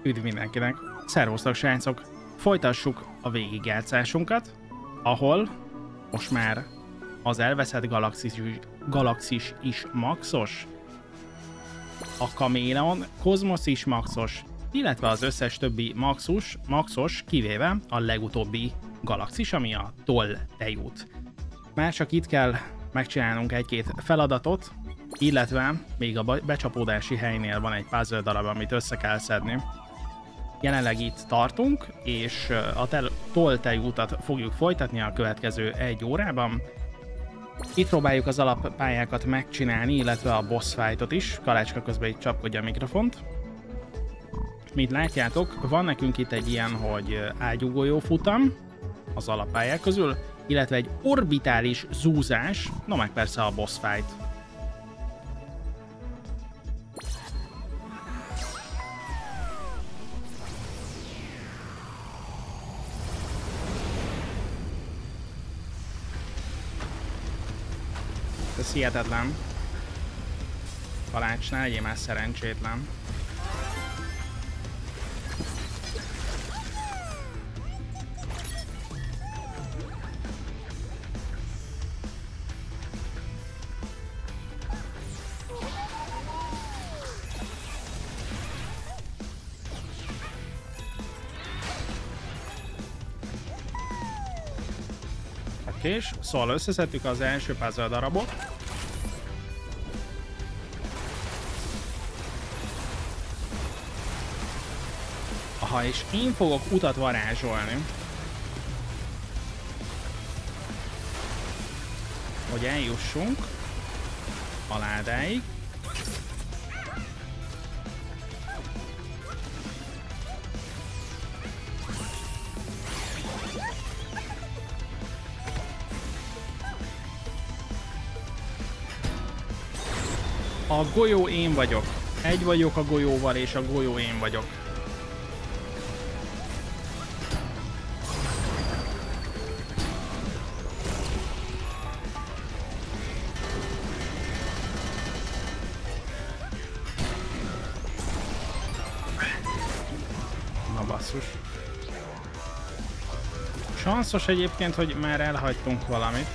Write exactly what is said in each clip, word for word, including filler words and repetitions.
Üdv mindenkinek! Szervusztok srácok! Folytassuk a végigjátszásunkat, ahol most már az elveszett galaxis, galaxis is maxos, a Chameleon Cosmos is maxos, illetve az összes többi maxus, maxos, kivéve a legutóbbi galaxis, ami a Toll tejút. Már csak itt kell megcsinálnunk egy-két feladatot, illetve még a becsapódási helynél van egy puzzle darab, amit össze kell szedni. Jelenleg itt tartunk, és a Toll tejútat fogjuk folytatni a következő egy órában. Itt próbáljuk az alappályákat megcsinálni, illetve a boss fightot is. Kalácska közben itt csapkodja a mikrofont. Mint látjátok, van nekünk itt egy ilyen, hogy ágyúgolyó futam az alappályák közül, illetve egy orbitális zúzás, no meg persze a boss fight. Ez hihetetlen. Kalács, ne legyél már szerencsétlen. És szóval összeszedtük az első puzzle darabot. Aha, és én fogok utat varázsolni, hogy eljussunk a ládáig. A golyó én vagyok. Egy vagyok a golyóval, és a golyó én vagyok. Na basszus. Sanszos egyébként, hogy már elhagytunk valamit.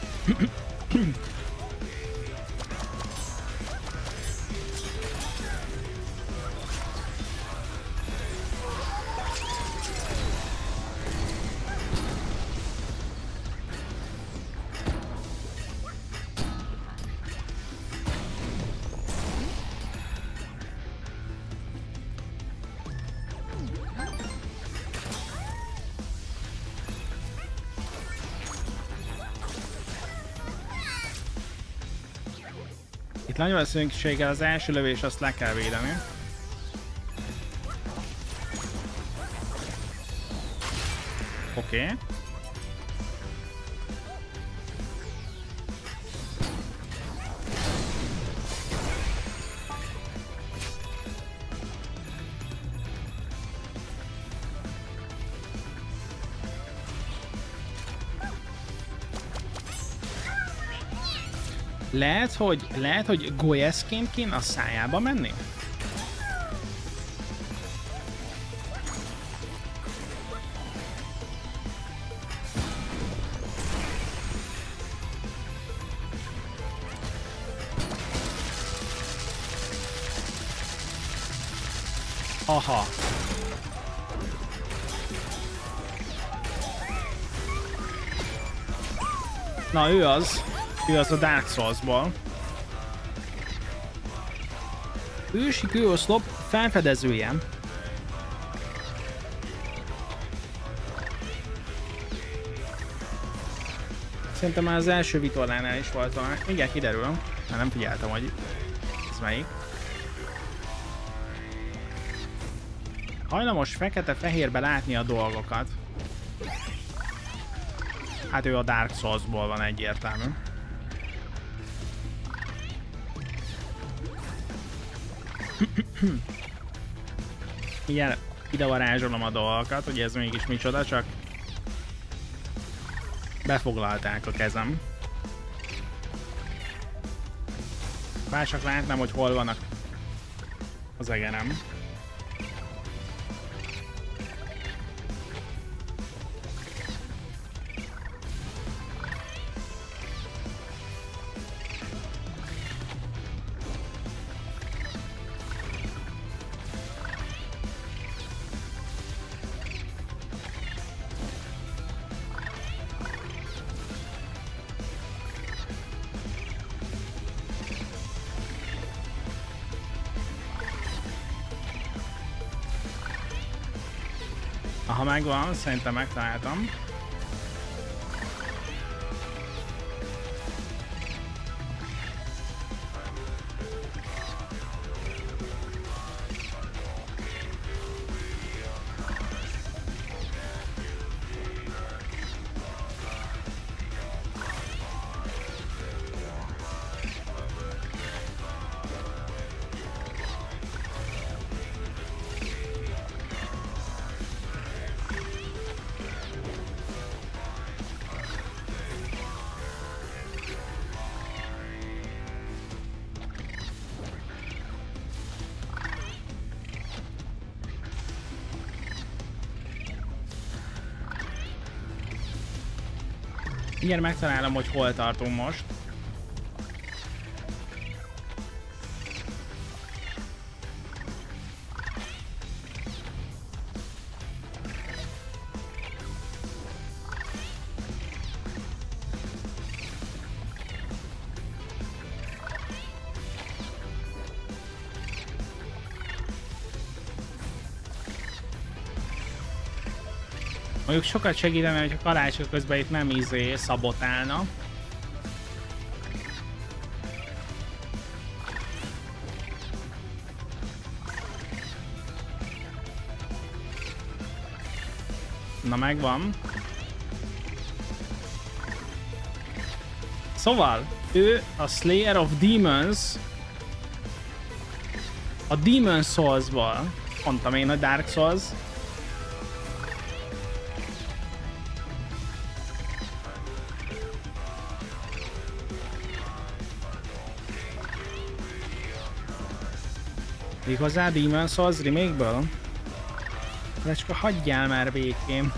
Itt nagyon a szükséggel az első lövés, azt le kell védeni. Oké. Okay. Lehet, hogy, lehet, hogy golyeszként kéne a szájába menni? Aha. Na, ő az. Ő az a Dark Souls-ból. Ősi kőoszlop felfedezője. Szerintem már az első vitorlánál is volt valami. Igen, kiderül. Már nem figyeltem, hogy ez melyik. Hajlamos fekete-fehérbe látni a dolgokat. Hát ő a Dark Souls-ból van egyértelmű. Igen, ide varázsolom a dolgokat, hogy ez mégis micsoda, csak befoglalták a kezem. Bár csak látnám, hogy hol vannak az egerem. Ha megvan, szerintem megtaláltam. Igen, megtalálom, hogy hol tartunk most. Mondjuk sokat segítene, hogy a karácsony közben itt nem izé szabotálna. Na megvan. Szóval, ő a Slayer of Demons a Demon Souls-ból. Mondtam én, hogy Dark Souls. Hozzá Demon Souls remake-ből? De csak hagyjál már békén.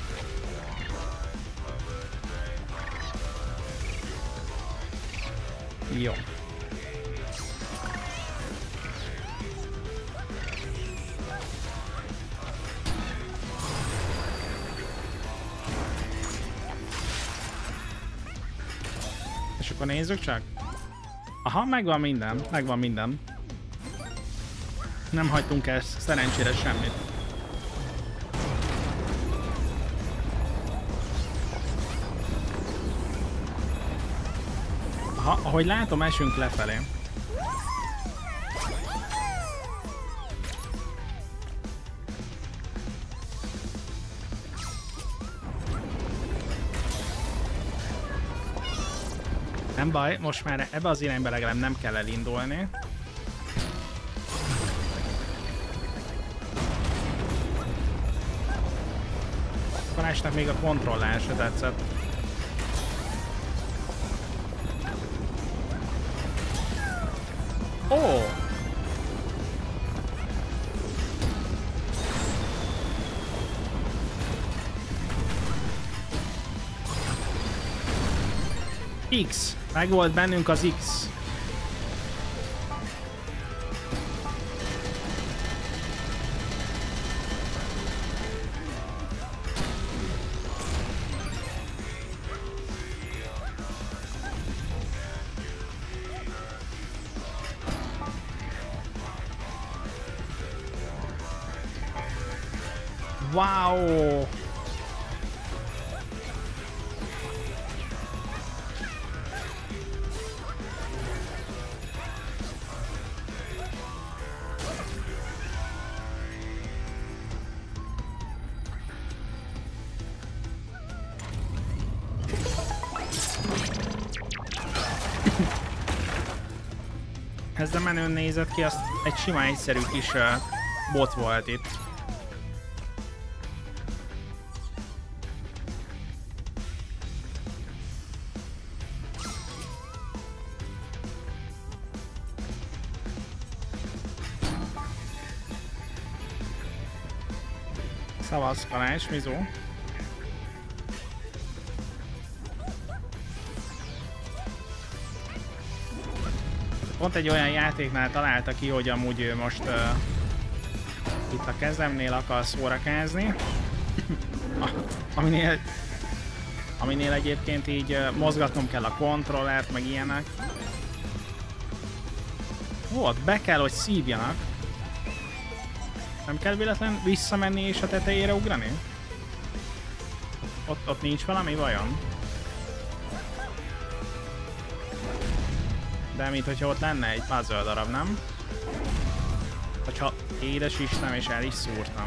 Jó. És akkor nézzük csak. Aha, megvan minden, megvan minden. Nem hagytunk el szerencsére semmit. Aha, ahogy látom, esünk lefelé. Nem baj, most már ebbe az irányba legalább nem kell elindulni. Balázsnak még a kontrollál se tetszett. Ó! Oh. X. Meg volt bennünk az X. Wow! Ez de menőn nézett ki, azt egy sima egyszerű kis uh, bot volt itt. Szavasz Kalács, Mizó. Pont egy olyan játéknál találta ki, hogy amúgy ő most uh, itt a kezemnél akar szórakázni. aminél, aminél egyébként így uh, mozgatnom kell a kontrollert, meg ilyenek. Ó, ott be kell, hogy szívjanak. Nem kell véletlen visszamenni és a tetejére ugrani? Ott, ott nincs valami vajon? De mint hogyha ott lenne egy puzzle darab, nem? Hogyha édes Istenem, és el is szúrtam.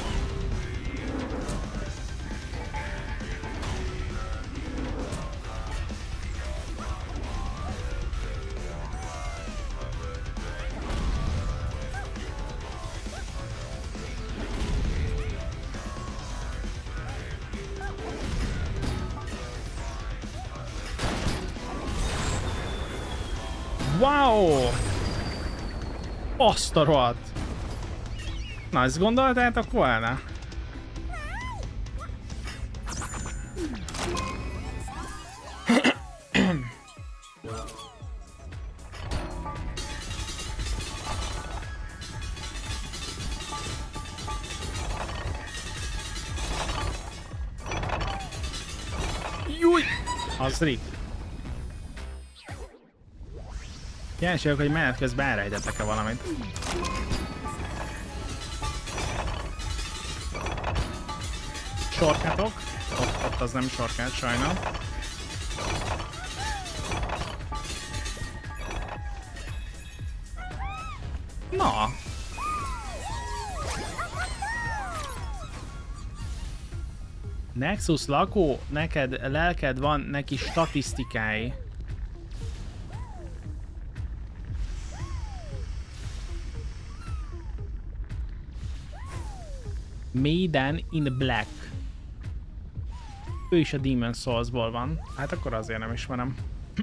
Wow! Azt a rohadt! Na, ezt gondoltátok volna? Júj! Az Rick. Kíváncsi vagyok, hogy menet közben elrejtettek-e valamit. Sorkátok. Ott, ott az nem sorkát, sajnál. Na. Nexus lakó, neked lelked van, neki statisztikái. Maiden in Black. Ő is a Demon Souls-ból van. Hát akkor azért nem ismerem.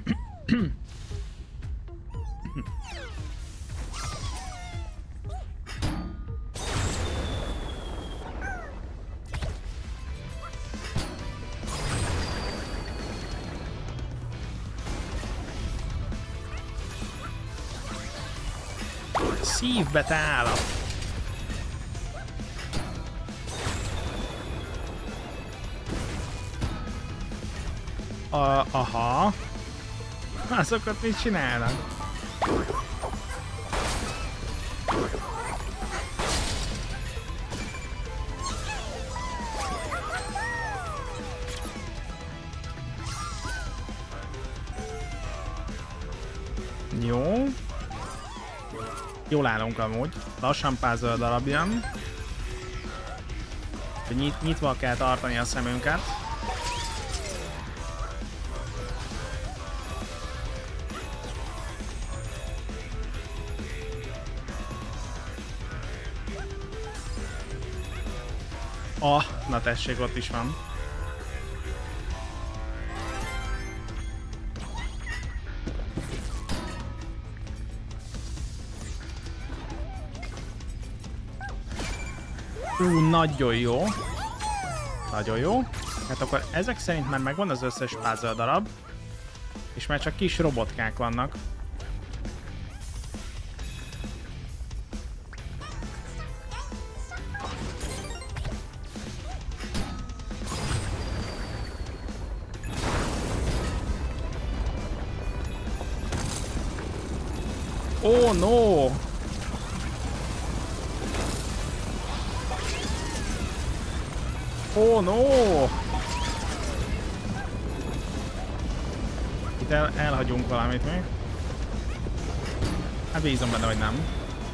Szívbe te állat! A, aha. Azokat mit csinálnak? Jó. Jól állunk amúgy. Lassan puzzle darab jön. Nyit, nyitva kell tartani a szemünket. Ah, na tessék, ott is van. Ú, nagyon jó. Nagyon jó. Hát akkor ezek szerint már megvan az összes puzzle darab. És már csak kis robotkák vannak. Oh no! Oh no! Itt el, elhagyunk valamit még. Hát bízom benne, hogy nem.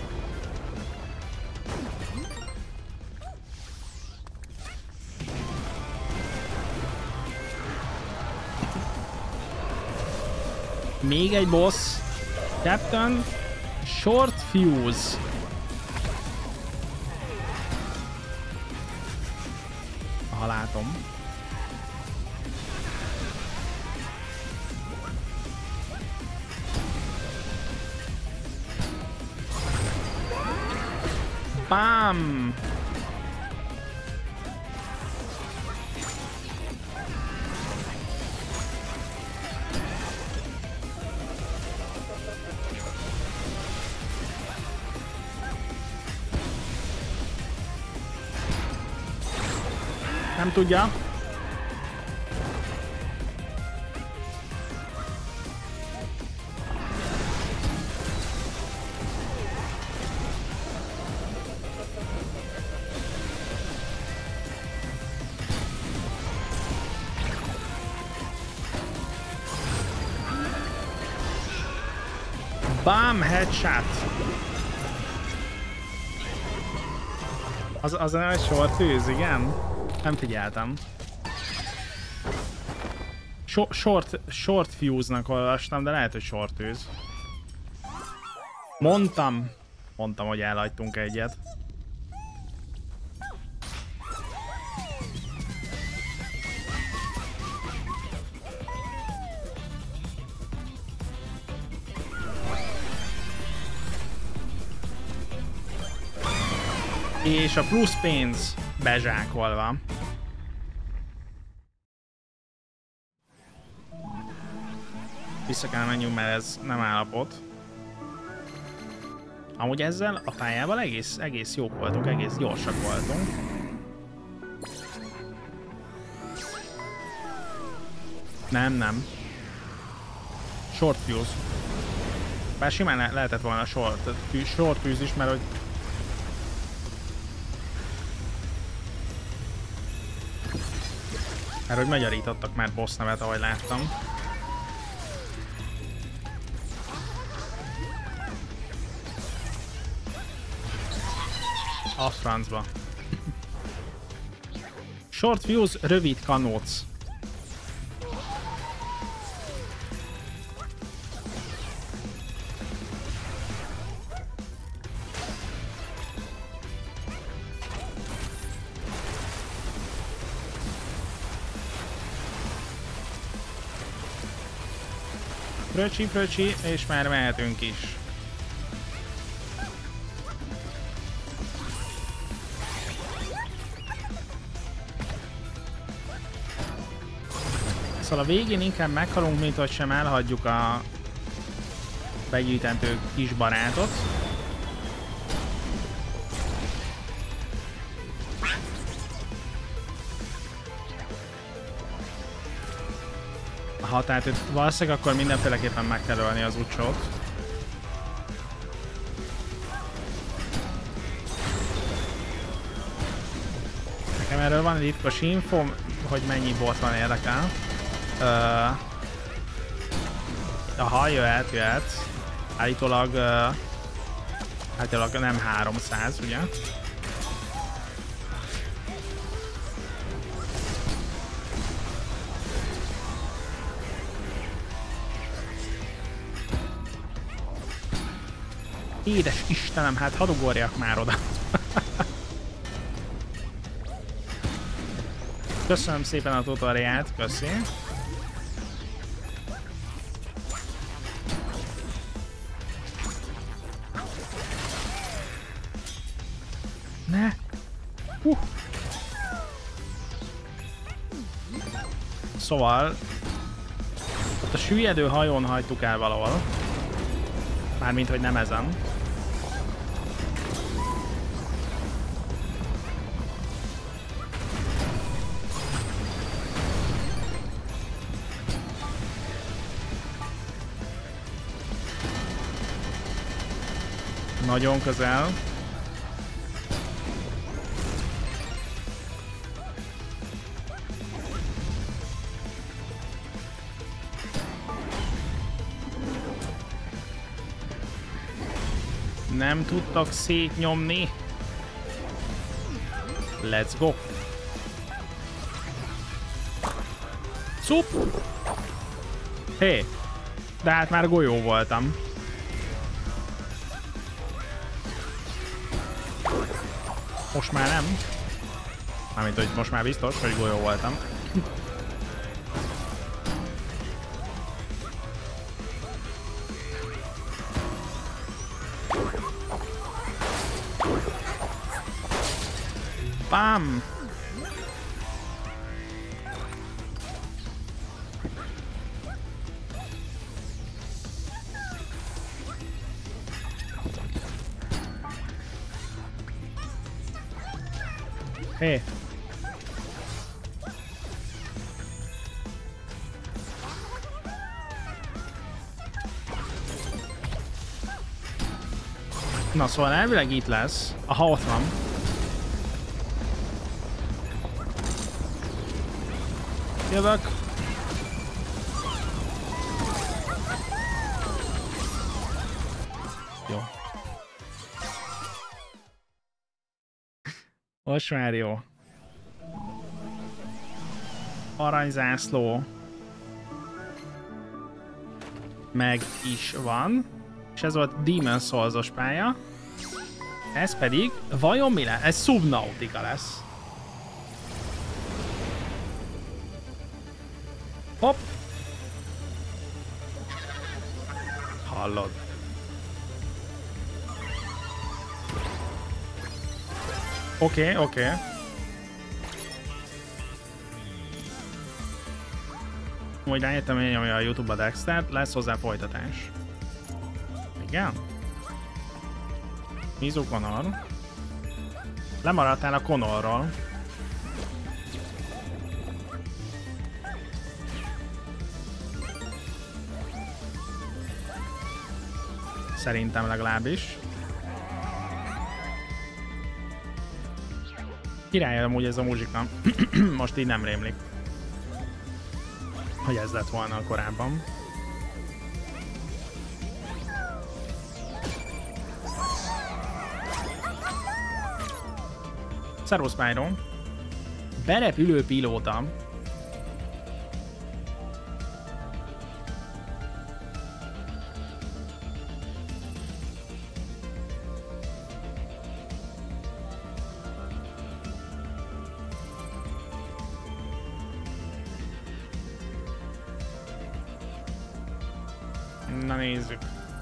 Még egy boss. Captain Short Fuse. Ha látom. Bam! Nem tudja. Bam! Headshot! Az, az nem egy short tűz, igen? Nem figyeltem. So, short, short fuse-nak olvastam, de lehet, hogy short tűz. Mondtam! Mondtam, hogy elhagytunk egyet. És a plusz pénz bezsákolva. Vissza kell menjünk, mert ez nem állapot. Amúgy ezzel a pályával egész, egész jók voltunk, egész gyorsak voltunk. Nem, nem. Short fuse. Bár simán le lehetett volna short, short fuse is, mert hogy Mert hogy magyarítottak már boss nevet, ahogy láttam. A francba. Short fuse, rövid kanóc. Pröcsi, pröcsi, és már mehetünk is. Szóval a végén inkább meghalunk, mint hogy sem elhagyjuk a begyűjtendő kis barátot. Ha, tehát itt valószínűleg akkor mindenféleképpen meg kell ölni az Ucsót. Nekem erről van egy titkos infom, hogy mennyi bot van, érdekel. Uh, aha, jöhet, jöhet. Állítólag, uh, állítólag nem háromszáz, ugye? Édes Istenem, hát hadd ugorjak már oda. Köszönöm szépen a tutoriát, köszi. Ne! Hú! Szóval... ott a süllyedő hajón hagytuk el valahol. Mármint, hogy nem ezen. Nagyon közel. Nem tudtak szétnyomni. Let's go. Szup! Hé! Hey, de hát már golyó voltam. Most már nem. Mármint, hogy most már biztos, hogy golyó voltam. Bam! Hé! Hey. Na szóval elvileg itt lesz. Aha, ott van. Jövök. Most már jó. Aranyzászló. Meg is van. És ez volt Demon Souls-os pálya. Ez pedig, vajon mi lesz? Ez Subnautica lesz. Hopp! Hallod. Oké, okay, oké. Okay. Majd rájöttem, hogy nyomja a YouTube-a Dextert, lesz hozzá folytatás. Igen? Mizu Connor. Lemaradtál a Connorról. Szerintem legalábbis. Király amúgy ez a muzsika. Most így nem rémlik, hogy ez lett volna korábban. Szervusz Pyro. Berepülő pilóta. Na nézzük.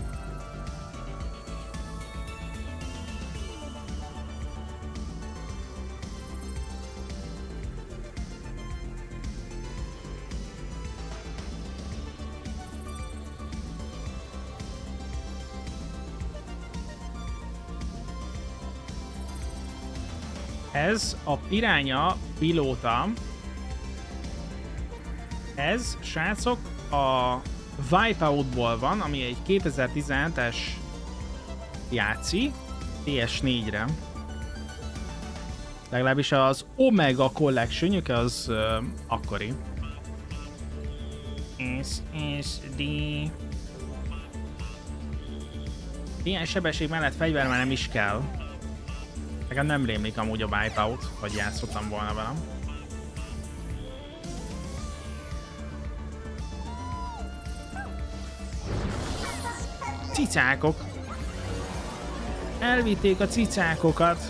Ez a Piranha pilóta. Ez, srácok, a Wipeoutból van, ami egy kétezer-tizenhetes játszi, P S négyre. Legalábbis az Omega Collection-jük az uh, akkori. es es dé. Ilyen sebesség mellett fegyver már nem is kell. Nekem nem rémlik amúgy a Wipeout, hogy játszottam volna velem. Cicákok. Elvitték a cicákokat.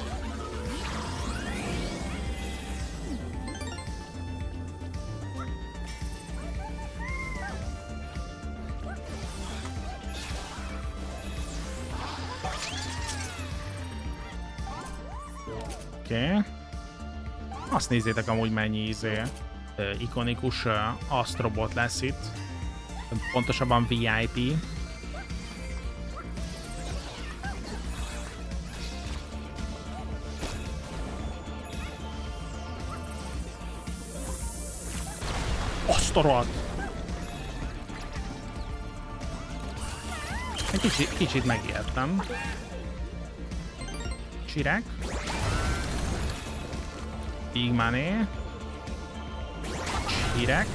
Oké. Okay. Azt nézzétek amúgy mennyi izé, ikonikus Astrobot lesz itt. Pontosabban vé i pé. Azt a rohadt! Kicsit, kicsit megijedtem. Csirek. Pigmané. Csirek.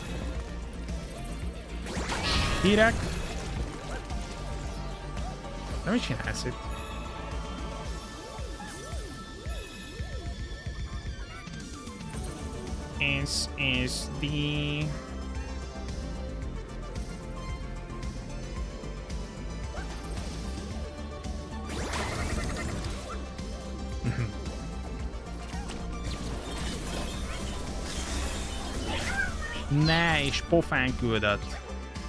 Csirek. De mit csinálsz itt? Es es dé. Ne, és pofán küldött.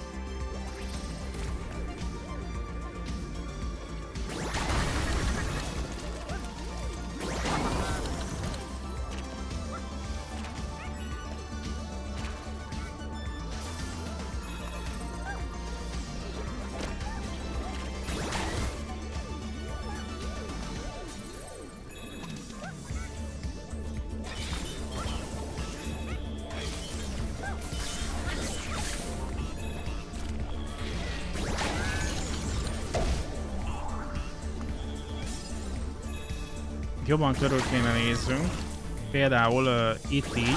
Jobban körül kéne nézzünk. Például uh, itt így.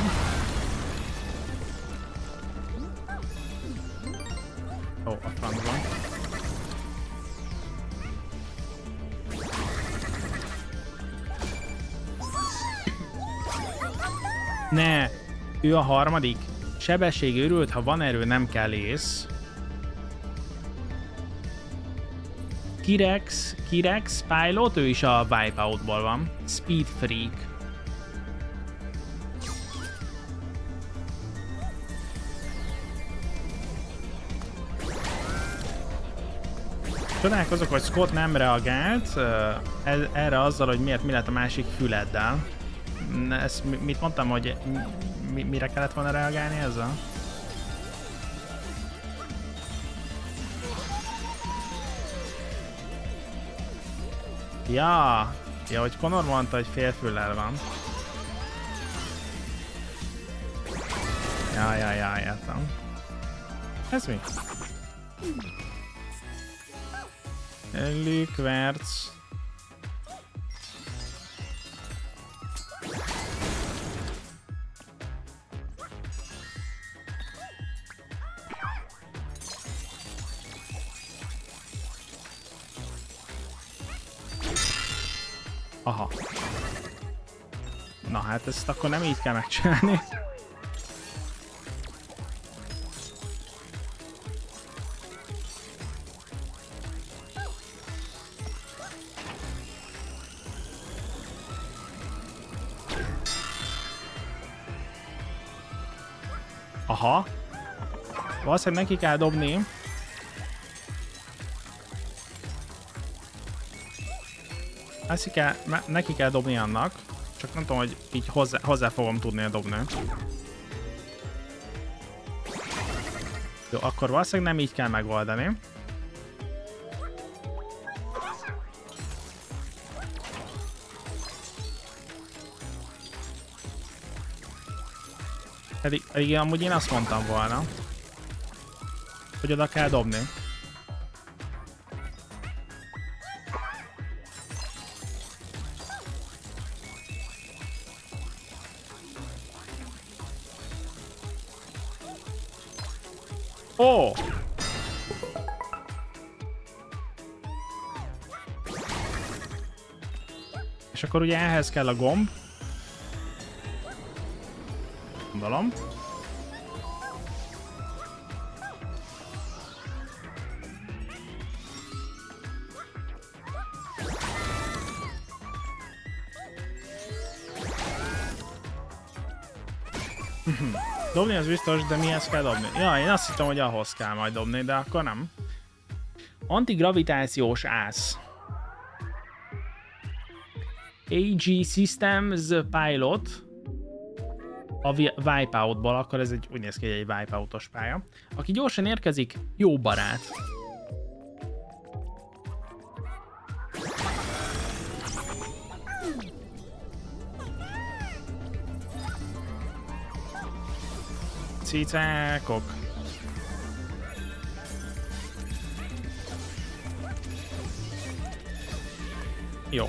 Ó, a francban. Ne, ő a harmadik. Sebesség őrült, ha van erő, nem kell ész. Kirex, Kirex Pilot, ő is a Wipeoutból van. Speed Freak. Csodálkozok, hogy Scott nem reagált erre azzal, hogy miért mi lett a másik füleddel. Ezt mit mondtam, hogy mi, mire kellett volna reagálni ezzel? Ja, ja, hogy Connor mondta, hogy fél füllel van. Ja, ja, ja, értem. Ez mi? Lükverc. Aha. Na hát ezt akkor nem így kell megcsinálni. Aha. Valószínűleg neki kell dobni. Ezt kell, neki kell dobni annak. Csak nem tudom, hogy így hozzá, hozzá fogom tudni dobni. Jó, akkor valószínűleg nem így kell megoldani. Pedig, igen, amúgy én azt mondtam volna, hogy oda kell dobni. Ó! Oh! És akkor ugye ehhez kell a gomb. Gondolom. Dobni az biztos, de mihez kell dobni? Ja, én azt hittem, hogy ahhoz kell majd dobni, de akkor nem. Antigravitációs ász. á gé Systems Pilot. A Wipeoutból, akkor ez egy, úgy néz ki, egy Wipeoutos pálya. Aki gyorsan érkezik, jó barát. Cicákok. Jó.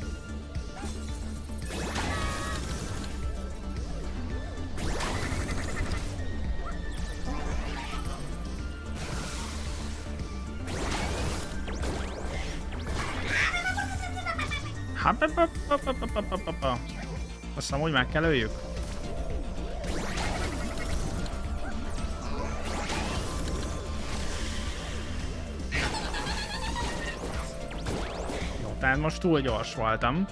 Azt hiszem, úgy meg kell öljük. Jó, tehát most túl gyors voltam.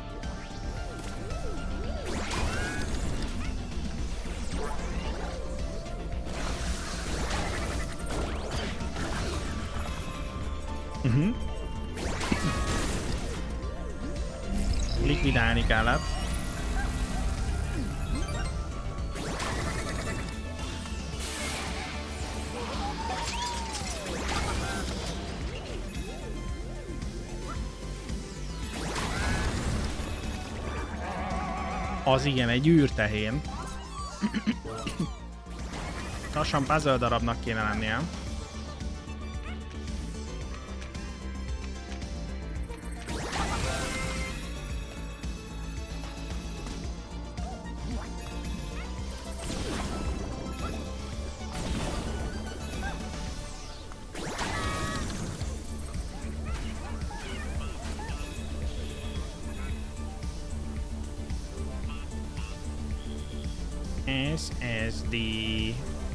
Uh-huh. Likvidálni kellett. Az igen, egy űrtehén. Lassan puzzle darabnak kéne lennie. es es dé.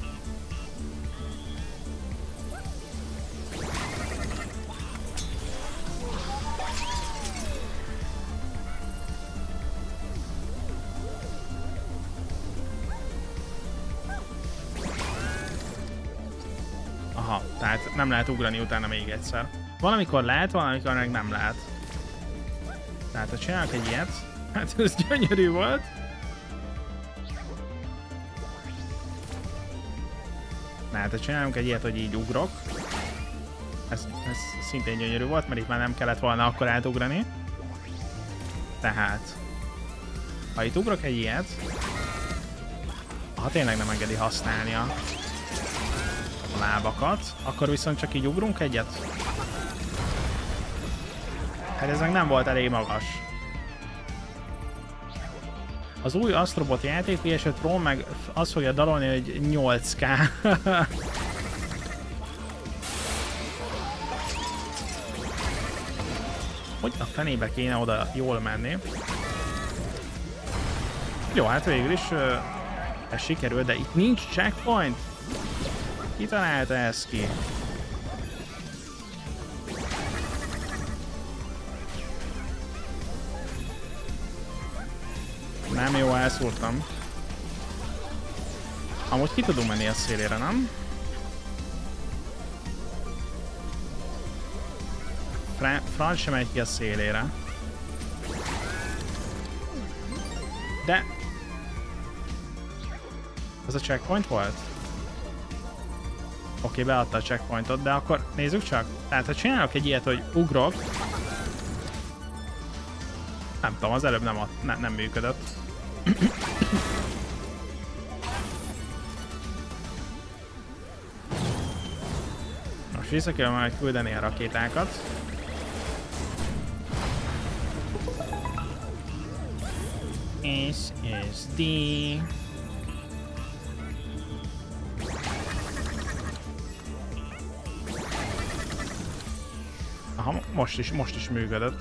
Aha, tehát nem lehet ugrani utána még egyszer. Valamikor lehet, valamikor meg nem lehet. Tehát ha csinálok egy ilyet, hát ez gyönyörű volt. Tehát ha csinálunk egy ilyet, hogy így ugrok. Ez, ez szintén gyönyörű volt, mert itt már nem kellett volna akkor átugrani. Tehát, ha itt ugrok egy ilyet, ha tényleg nem engedi használni a lábakat, akkor viszont csak így ugrunk egyet. Hát ez meg nem volt elég magas. Az új Astrobot játék pé es öt Pro meg azt fogja dalolni, hogy nyolc ká. Hogy a fenébe kéne oda jól menni? Jó, hát végül is uh, ez sikerül, de itt nincs checkpoint. Ki találta ezt ki? Nem jó, elszúrtam. Amúgy ki tudunk menni a szélére, nem? Fra Franc sem megy ki a szélére. De... Ez a checkpoint volt? Oké, okay, beadta a checkpointot, de akkor nézzük csak. Tehát ha csinálok egy ilyet, hogy ugrok... Nem tudom, az előbb nem, ad, ne, nem működött. Most vissza kell majd küldeni a rakétákat. es es dé. Aha, most is, most is működött.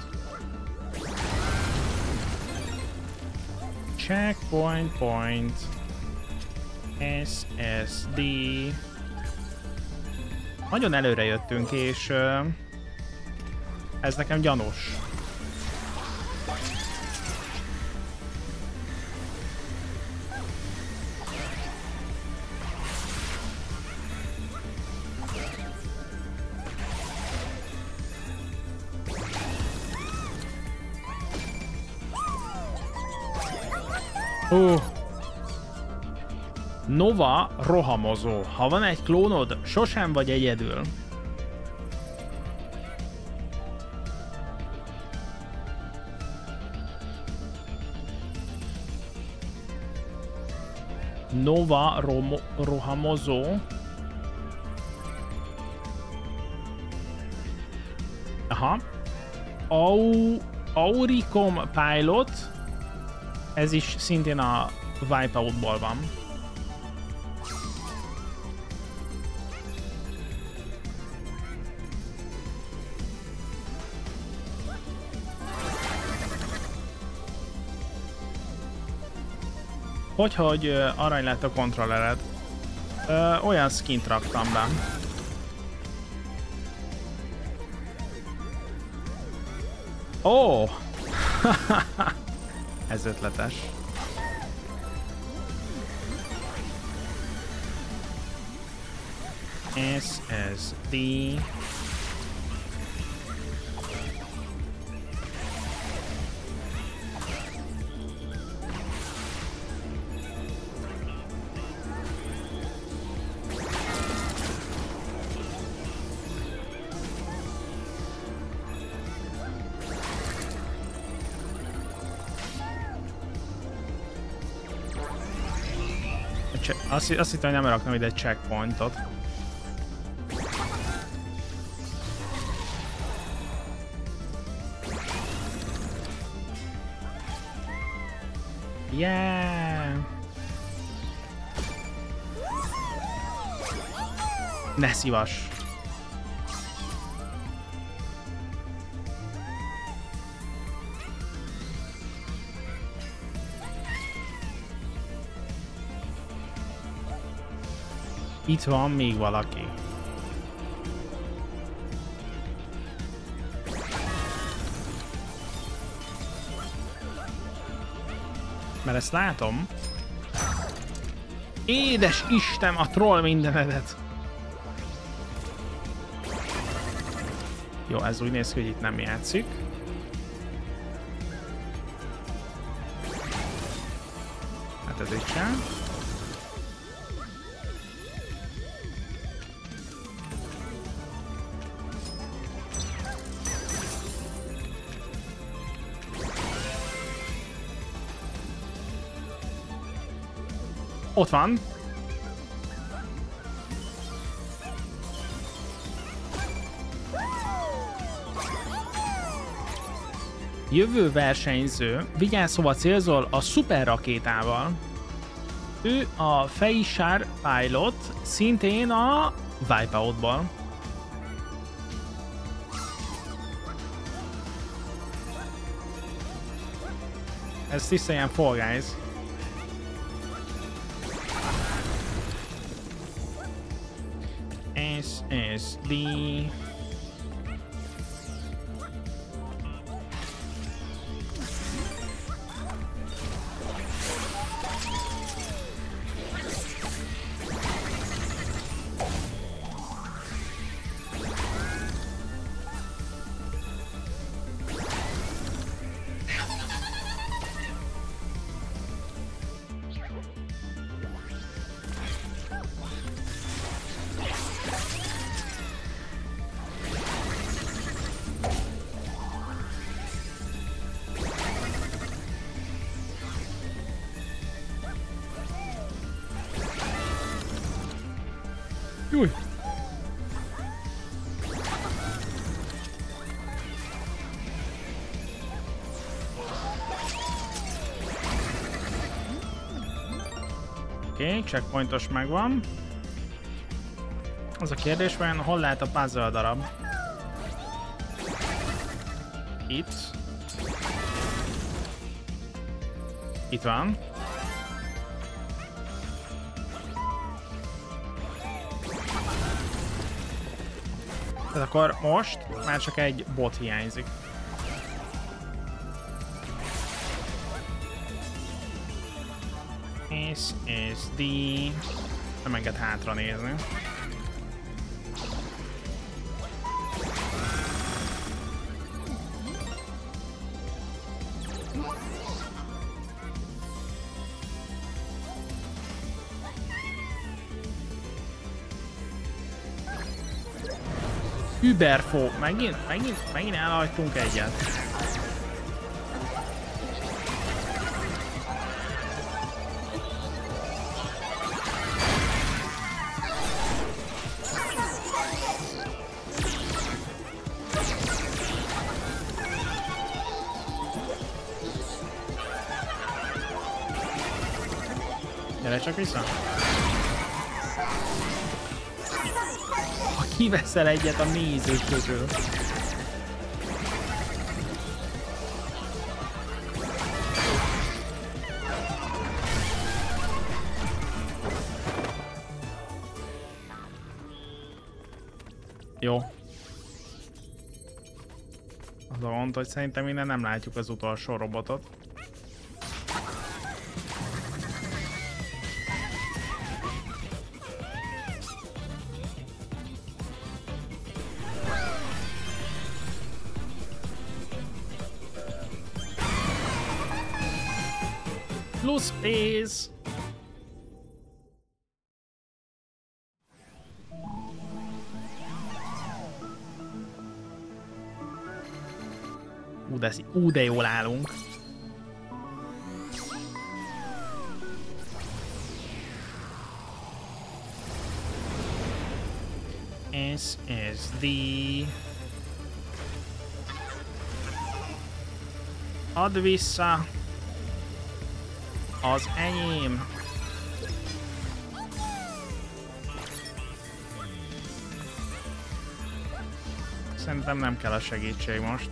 Checkpoint point. es es dé. Nagyon előre jöttünk, és uh, ez nekem gyanús. Uh. Nova rohamozó. Ha van egy klónod, sosem vagy egyedül. Nova romo rohamozó. Aha. Au Auricom Pilot. Ez is szintén a Wipeoutból van. Hogyhogy uh, arany lett a kontrollered. Uh, olyan skint raktam be. Ó! Oh! Ez ötletes. es es dé. Azt, azt hittem, hogy nem raktam ide egy checkpointot. Yeah! Ne szívas! Itt van még valaki. Mert ezt látom. Édes Isten, a troll mindenedet. Jó, ez úgy néz ki, hogy itt nem játszik. Hát ez így sem. Ott van. Jövő versenyző, vigyázz hova célzol a szuper rakétával. Ő a Feisar Pilot, szintén a Wipeoutból. Ez tiszta ilyen Fall Guys. es es dé. Júj! Oké, okay, checkpointos megvan. Az a kérdés, vajon hol lehet a puzzle darab? Itt. Itt van. Tehát akkor most már csak egy bot hiányzik. es es dé. Nem enged hátra nézni. Überfó. Megint, megint, megint elhagytunk egyet. Gyere csak vissza. Kiveszel egyet a nézők közül. Jó. Az a gond, hogy szerintem innen nem látjuk az utolsó robotot. Plus space. Ú, de, ú, de jól állunk. es es dé. Add vissza. Az enyém. Szerintem nem kell a segítség most.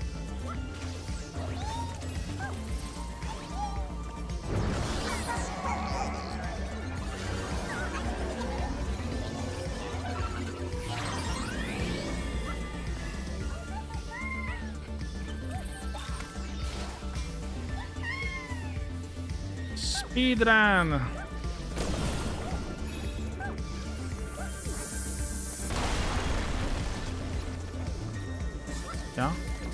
Speedrun! Ja.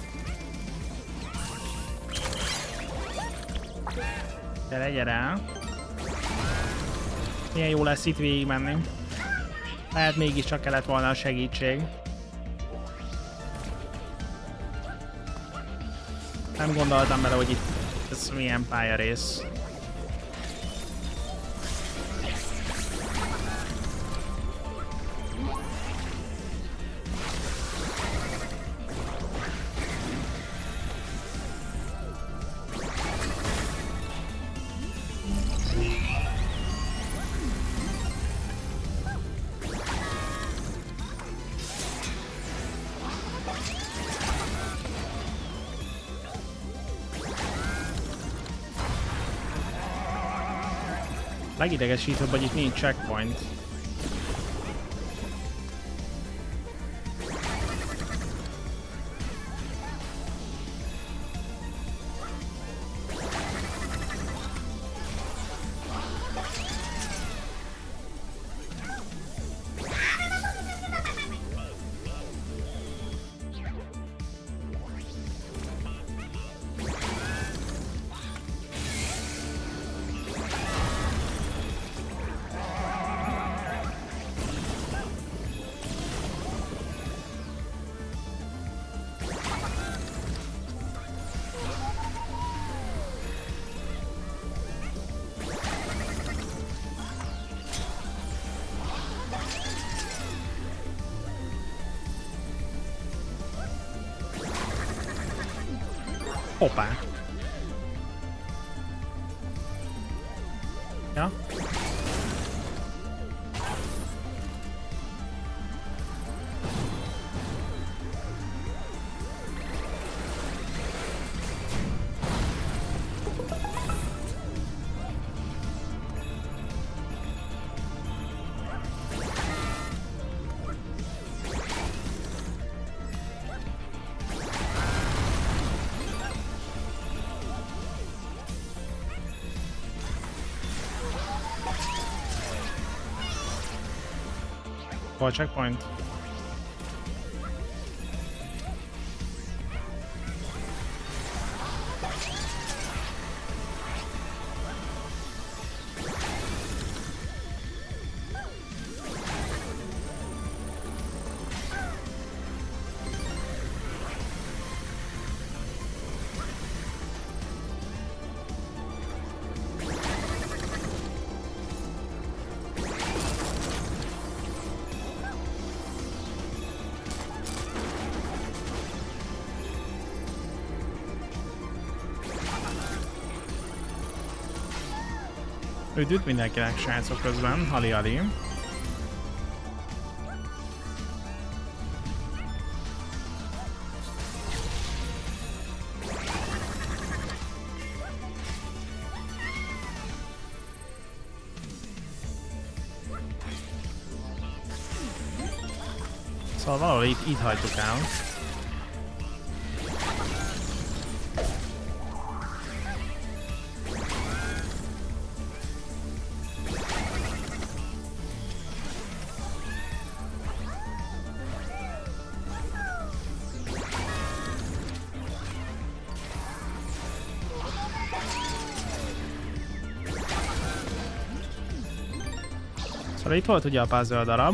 Gyere, gyere! Milyen jó lesz itt végigmenni. Lehet mégiscsak kellett volna a segítség. Nem gondoltam bele, hogy itt ez milyen pályarész. Legidegesítőbb, hogy itt nincs checkpoint. Hoppá! Ja? Hol checkpoint? Üdvít mindenkinek, srácok, közben, hali-hali. Szóval valahol itt, itt hagytuk el. Szóval itt volt ugye a puzzle darab.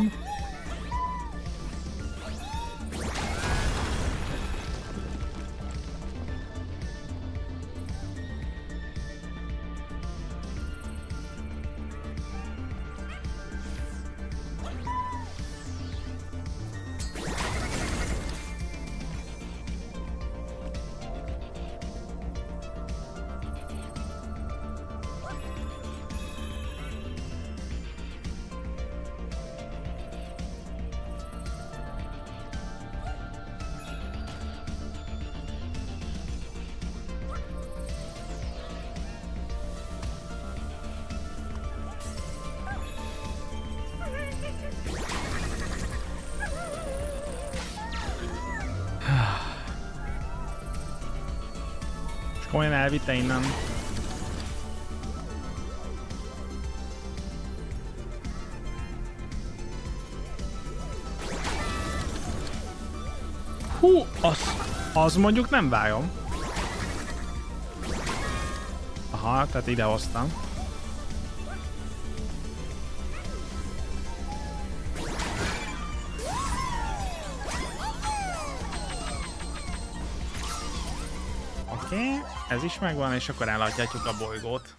Komolyan elvitte innen. Hú, az, az mondjuk nem várom. Aha, tehát ide hoztam. Oké, okay, ez is megvan, és akkor elhagyhatjuk a bolygót.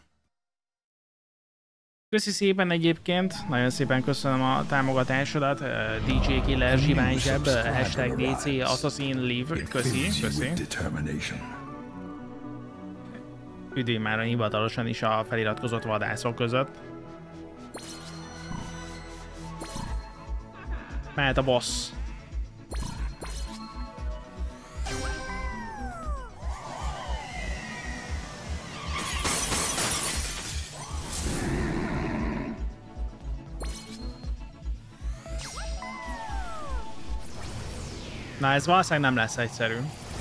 Köszi szépen egyébként, nagyon szépen köszönöm a támogatásodat, dé dzsé Killer, Zsivány Zseb, hashtag dé cé Assassin Live, köszi, köszi. Üdvén már hivatalosan is a feliratkozott vadászok között. Mehet a boss. Na, ez valószínűleg nem lesz egyszerű.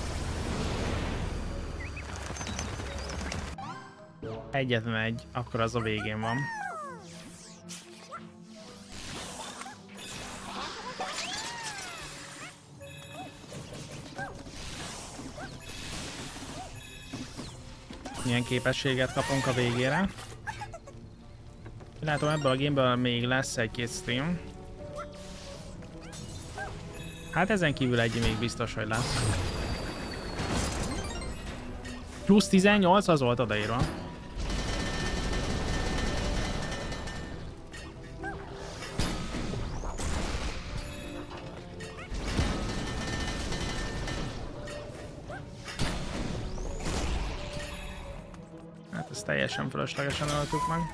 Egyetlen egy, akkor az a végén van. Milyen képességet kapunk a végére. Látom, ebből a gameből még lesz egy-két stream. Hát ezen kívül egy még biztos, hogy lesz. Plusz tizennyolc az volt odaírva. Hát ezt teljesen fölöslegesen öltük meg.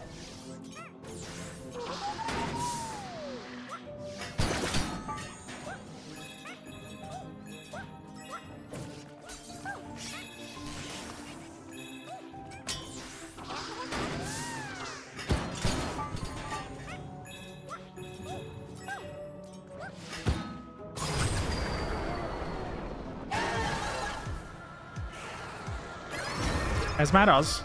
Ez már az.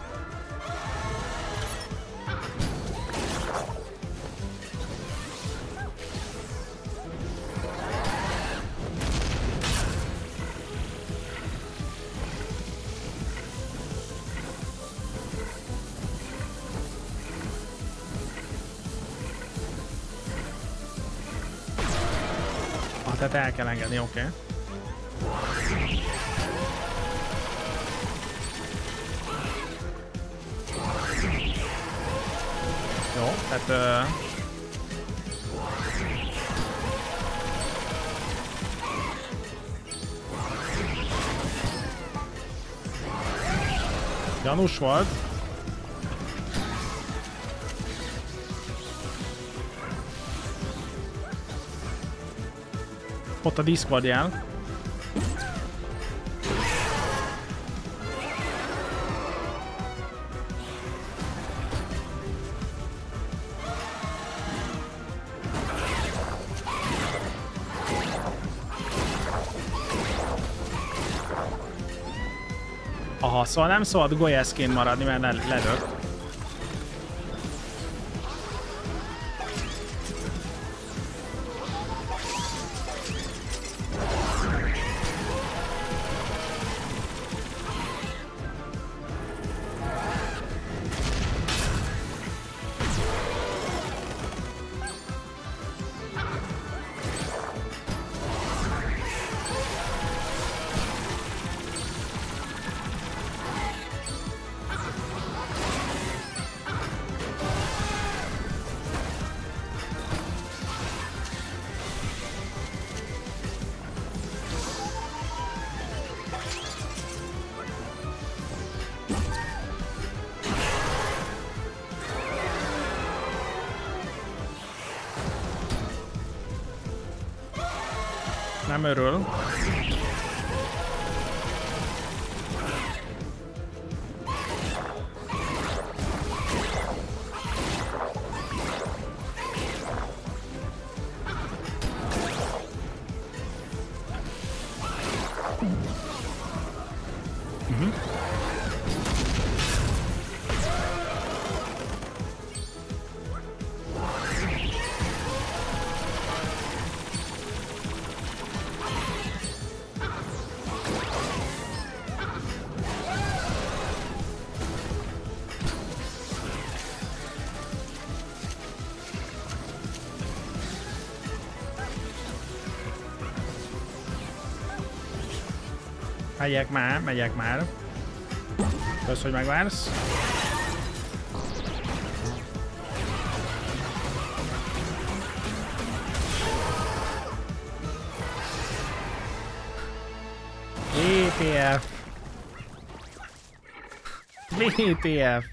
Ah, tehát el kell engedni, oké. Okay. Jó, tehát... Uh... gyanús volt. Ott a Discord jel. Aha, szóval nem szabad golyeszként maradni, mert le lelök. Nem örül. Mhm. Megyek már, megyek már. Kösz, hogy megvársz. vé té ef. vé té ef.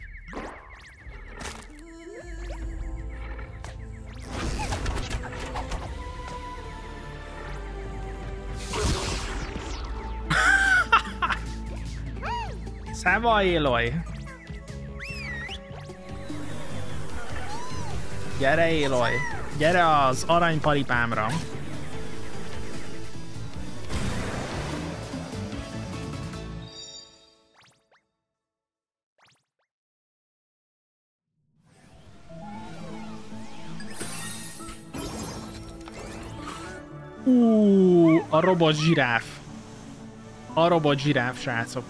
Szeva, Éloy! Gyere, Éloy! Gyere az aranyparipámra! Úúúú, a robot zsiráf. A robot zsiráf, srácok.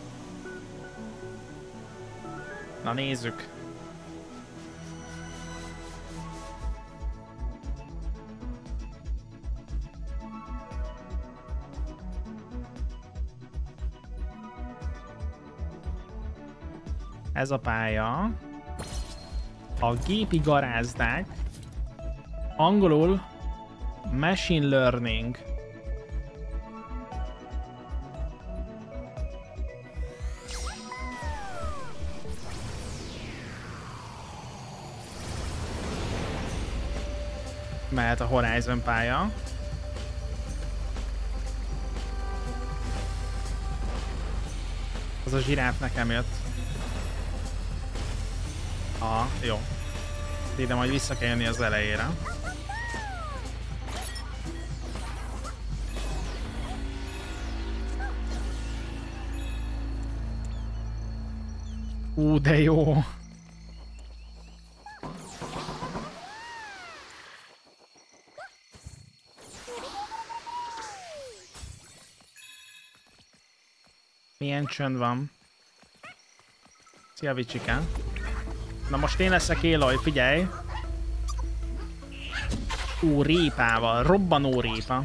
Na nézzük. Ez a pálya. A gépi garázdák. Angolul Machine Learning. Mehet a Horizon pálya. Az a zsiráf nekem jött. Aha, jó. Ide majd vissza kell jönni az elejére. Ú, de jó. Milyen csönd van. Szia, Vicsike. Na most én leszek Éloy, figyelj. Ú, répával. Robbanó répa.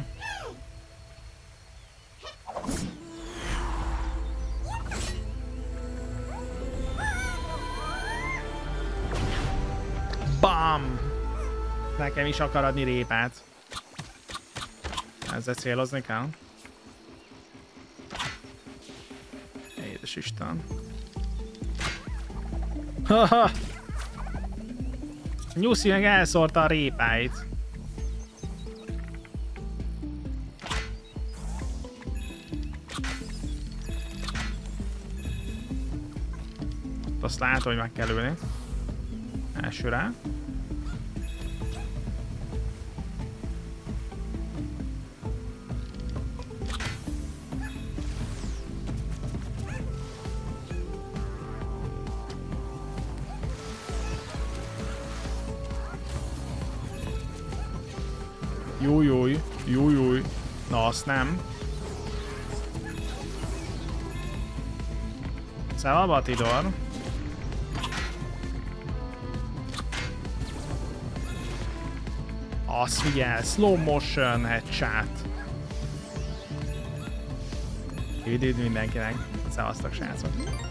Bam! Nekem is akar adni répát. Ezzel célozni kell. Édes Isten. Haha! Nyuszi meg elszórta a répáit. Azt látom, hogy meg kell ülni. Elsőre. Jújjúj, jújjúj. Na, azt nem. Szeva, Batidor. Azt figyel, slow motion headshot. Üdv mindenkinek. Szevasztok, srácok.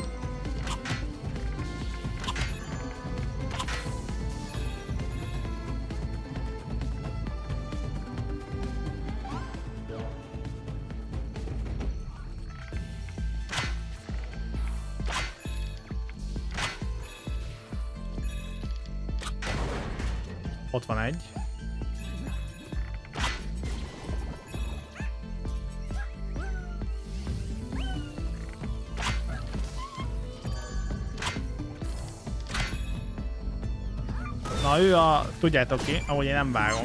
Ott van egy. Na ő a... Tudjátok ki, ahogy én nem vágom.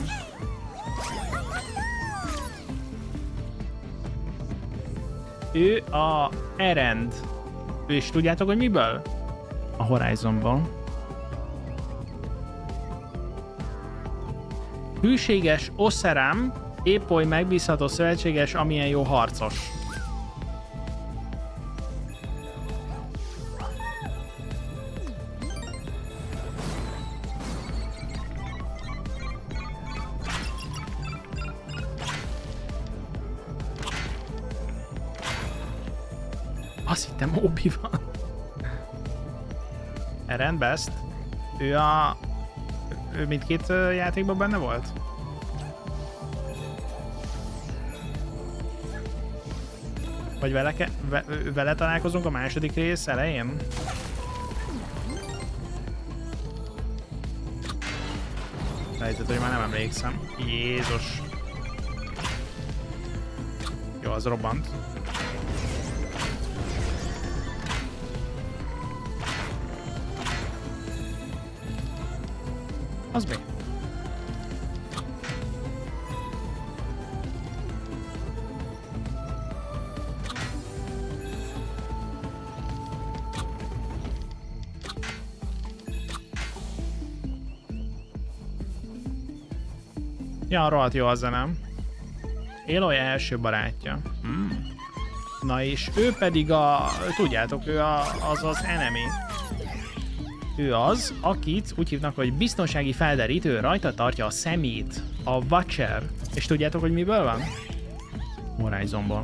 Ő a Erend. Ő is tudjátok, hogy miből? A Horizonból. Hűséges Osseram, épp oly megbízható szövetséges, amilyen jó harcos. Azt hittem Obi van. Eren Best. Ő a... Ő mindkét játékban benne volt? Vagy vele, ke... Ve... vele találkozunk a második rész elején? Lehetett, hogy már nem emlékszem. Jézus. Jó, az robbant. Az mi? Ja, rohadt jó a zenem. Aloy első barátja. Hmm. Na és ő pedig a... Tudjátok, ő a, az az enemy. Ő az, akit úgy hívnak, hogy biztonsági felderítő, rajta tartja a szemét, a Watcher. És tudjátok, hogy miből van? Horizonból.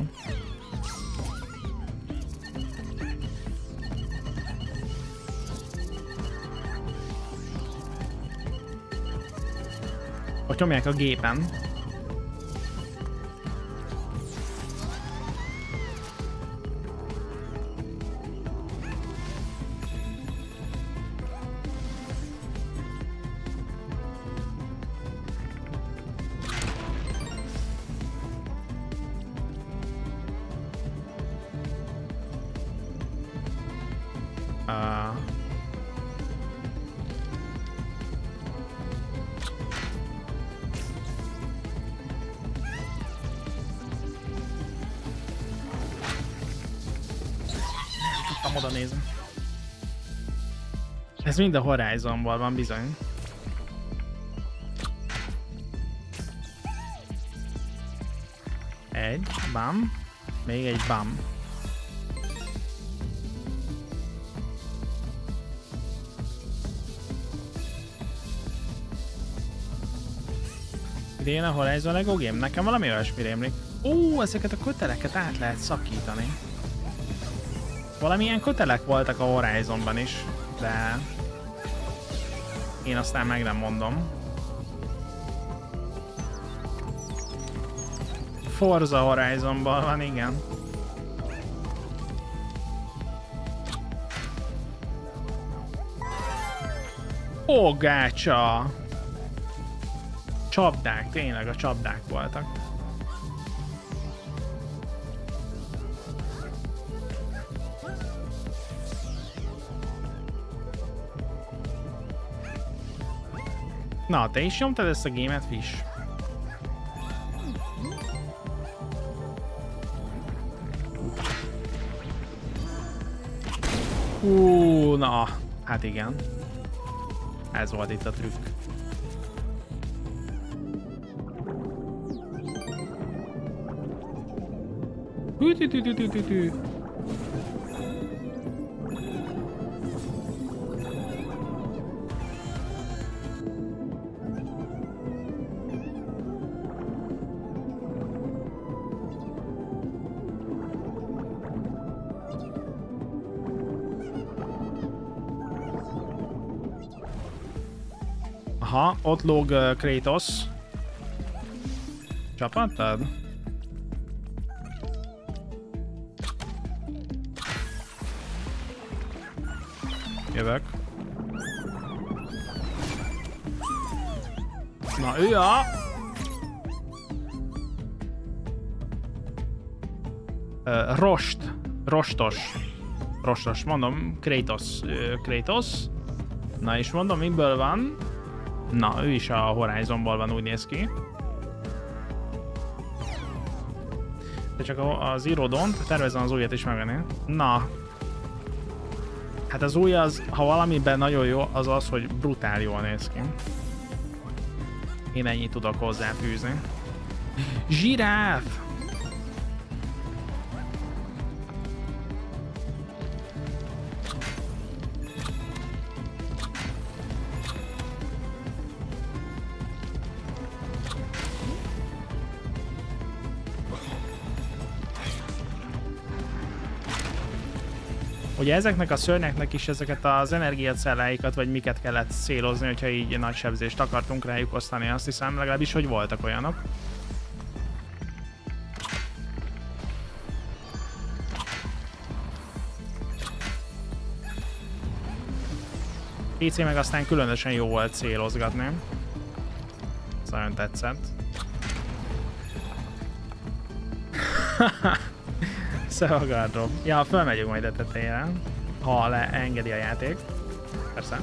Ott nyomják a gépen. Uh... Tudtam oda nézni. Ez mind a Horizonból van bizony. Egy, bam. Még egy bam. Idén a Horizon Lego Game? Nekem valami olyasmi rémlik. Ó, ezeket a köteleket át lehet szakítani. Valamilyen kötelek voltak a Horizonban is, de én aztán meg nem mondom. Forza Horizonban van, igen. Ó, gácsa! Csapdák, tényleg a csapdák voltak. Na, te is nyomtad ezt a gémet, Fish? Hú, na, hát igen. Ez volt itt a trükk. Hű-tű-tű-tű-tű-tű. Aha, ott lóg uh, Kratos. Csapattad? Jövök. Na, ő a... Uh, rost. Rostos. Rostos, mondom. Kratos. Uh, Kratos. Na, és mondom, miből van. Na, ő is a Horizonból van, úgy néz ki. De csak az irodont, tervezem az újat is megvenni. Na. Hát az új az, ha valamiben nagyon jó, az az, hogy brutál jól néz ki. Én ennyit tudok hozzáfűzni. Zsiráf! Ugye ezeknek a szörnyeknek is ezeket az energiacelláikat, vagy miket kellett célozni, hogyha így nagy sebzést akartunk rájuk osztani, azt hiszem, legalábbis, hogy voltak olyanok. pé cé meg aztán különösen jó volt célozgatni. Ez nagyon tetszett. Szavagadrom. Ja, fölmegyünk majd a tetejére, ha leengedi a játék. Persze.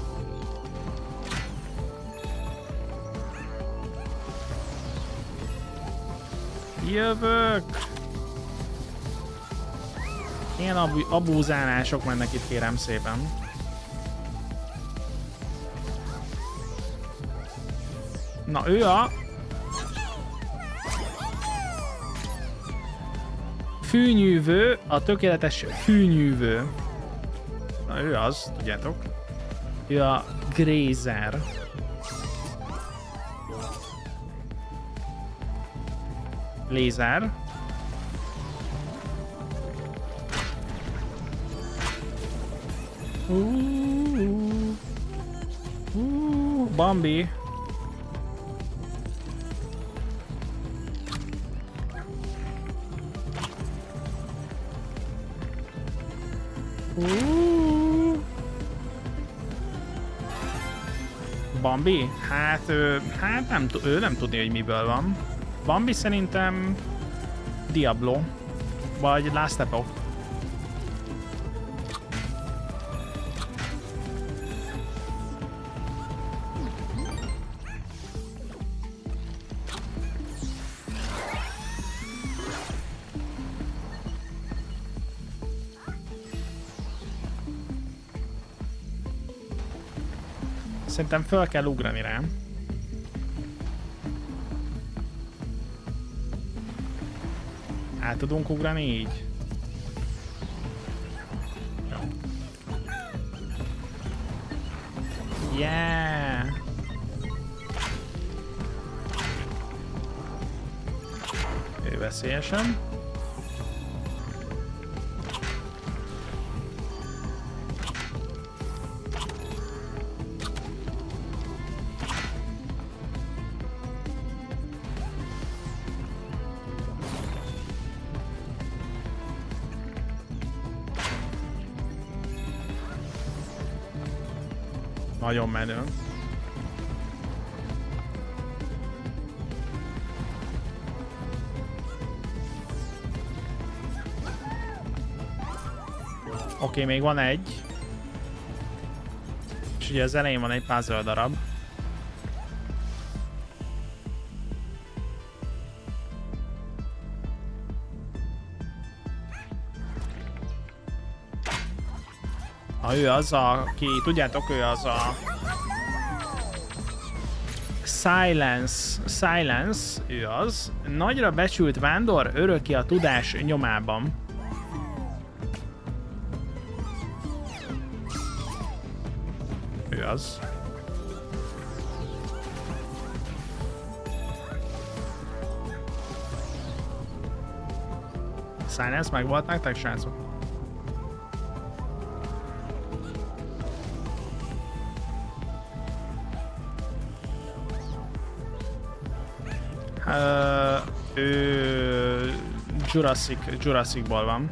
Jövök! Ilyen ab abúzálások mennek itt, kérem szépen. Na, ő a... fűnyűvő, a tökéletes fűnyűvő. Na, ő az, tudjátok. Ő a Grazer. Lézer. Uh, uh, Bambi. Uh. Bambi? Hát, ő, hát nem, ő nem tudni, hogy miből van. Bambi szerintem Diablo, vagy Last Epoch. Szerintem föl kell ugrani rá. Át tudunk ugrani így? Jó. Yeah! Ő veszélyesen. Nagyon menő. Oké, okay, még van egy. És ugye az elején van egy puzzle darab. Ha ő az, aki, tudjátok, ő az a Silence, Silence, ő az. Nagyra becsült vándor, öröki a tudás nyomában. Ő az. Silence meg volt nektek, srácok? Uh, ő Jurassic, Jurassicból van.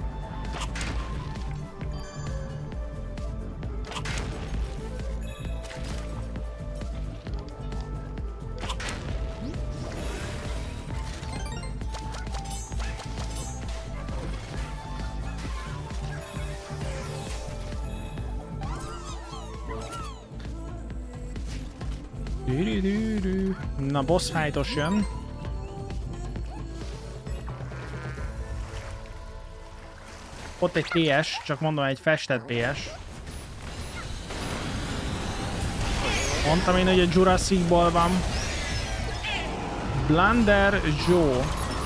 Na, boss fightos jön. Ott egy pé es, csak mondom, egy festett pé es. Mondtam én, hogy a Jurassicból van. Blunder Joe.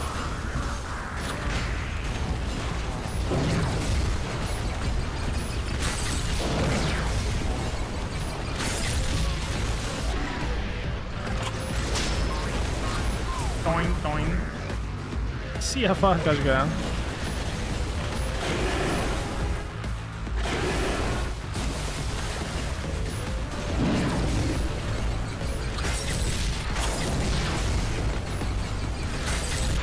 Toin, toin. Szia, farkasgál!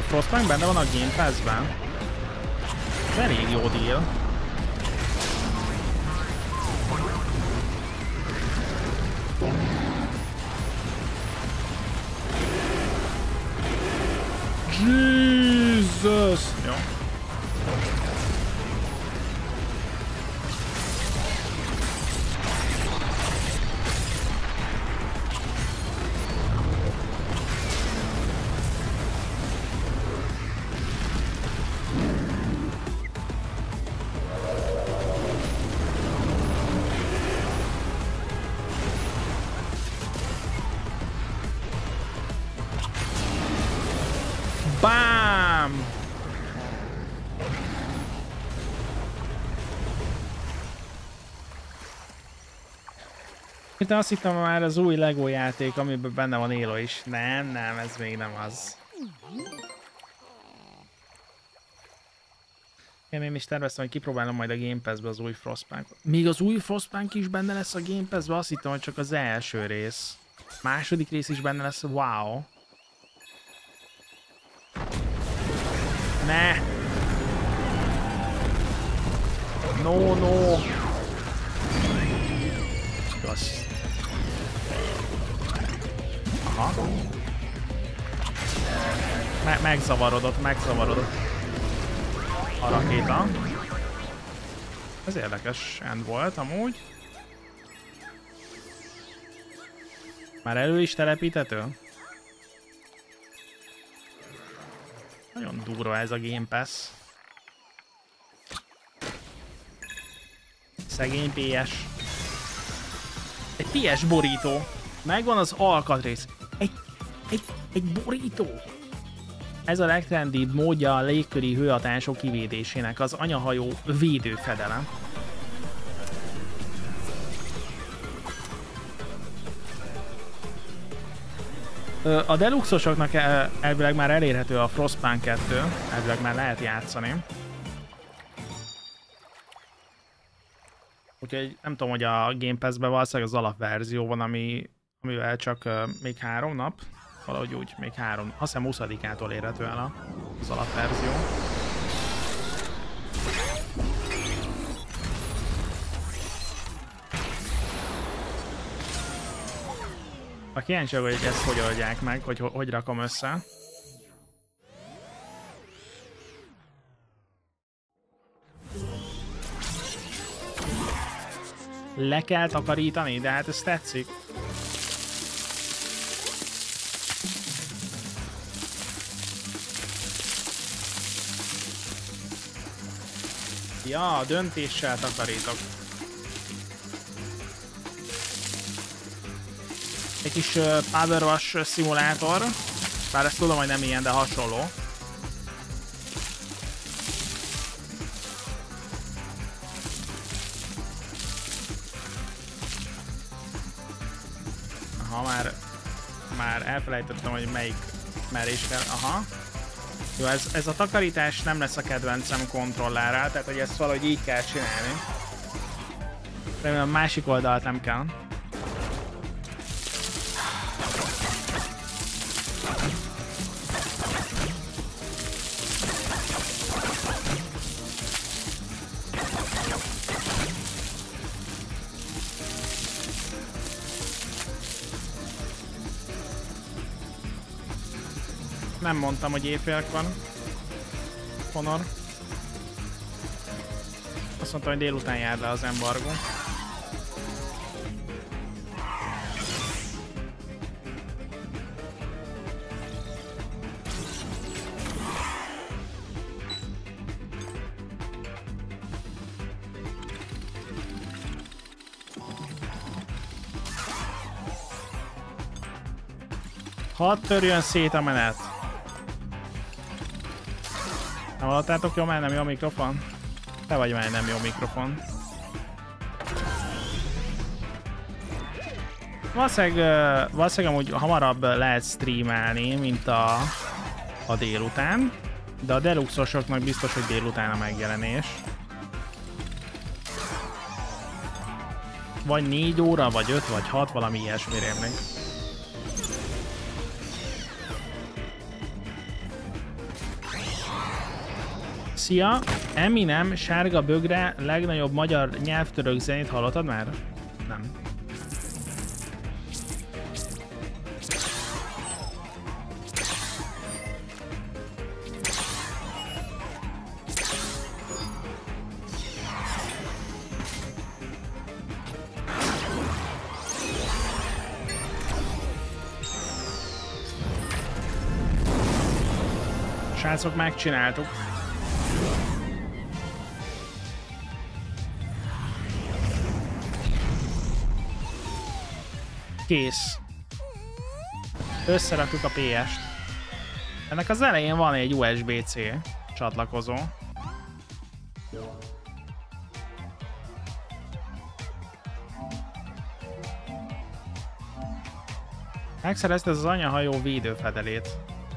Frostpunk benne van a Game Pass-ben. Ez elég jó deal. Jesus! Jó. Bám! Itt azt hittem már az új Lego játék, amiben benne van Élo is. Nem, nem, ez még nem az. Én, én is terveztem, hogy kipróbálom majd a Game Pass-be az új Frostpunk-ot. Még az új Frostpunk is benne lesz a Game Pass-be? Azt hittem, hogy csak az első rész. Második rész is benne lesz, wow. Ne! No, no! Igaz. Aha. Me megzavarodott, megzavarodott a rakéta. Ez érdekes end volt amúgy. Már elő is telepíthető? Nagyon durva ez a Game Pass. Szegény pé es. Egy pé es borító. Megvan az alkatrész. Egy, egy, egy borító. Ez a legtrendibb módja a légköri hőhatások kivédésének, az anyahajó védőfedelem. A deluxosoknak elvileg már elérhető a Frostpunk kettő, elvileg már lehet játszani. Úgyhogy nem tudom, hogy a Game Pass-ben valószínűleg az alapverzió van, ami, amivel csak uh, még három nap, valahogy úgy, még három, azt hiszem huszadikától érhető el az alapverzió. A kíváncsi vagyok, hogy ezt hogy oldják meg, hogy hogy rakom össze. Le kell takarítani, de hát ez tetszik. Ja, döntéssel takarítok. Egy kis uh, Power Wash szimulátor, bár ezt tudom, hogy nem ilyen, de hasonló. Aha, már, már elfelejtettem, hogy melyik merés kell. Aha. Jó, ez, ez a takarítás nem lesz a kedvencem kontrollárral, tehát hogy ezt valahogy így kell csinálni. Remélem a másik oldalt nem kell. Nem mondtam, hogy éjfélk van. Honor. Azt mondtam, hogy délután jár le az embargó. Hadd törjön szét a menet. Nem hallottátok jó, már nem jó a mikrofon? Te vagy már nem jó mikrofon. Valószínűleg, valószínűleg amúgy hamarabb lehet streamelni, mint a, a délután. De a deluxosoknak biztos, hogy délután a megjelenés. Vagy négy óra, vagy öt, vagy hat, valami ilyesmi rémlik. Szia! Eminem, Sárga Bögre, legnagyobb magyar nyelvtörök zenét hallottad már? Nem. Srácok, megcsináltuk. Kész. Összeraktuk a pé est. Ennek az elején van egy u es bé cé csatlakozó. Megszerezte az anyahajó védőfedelét.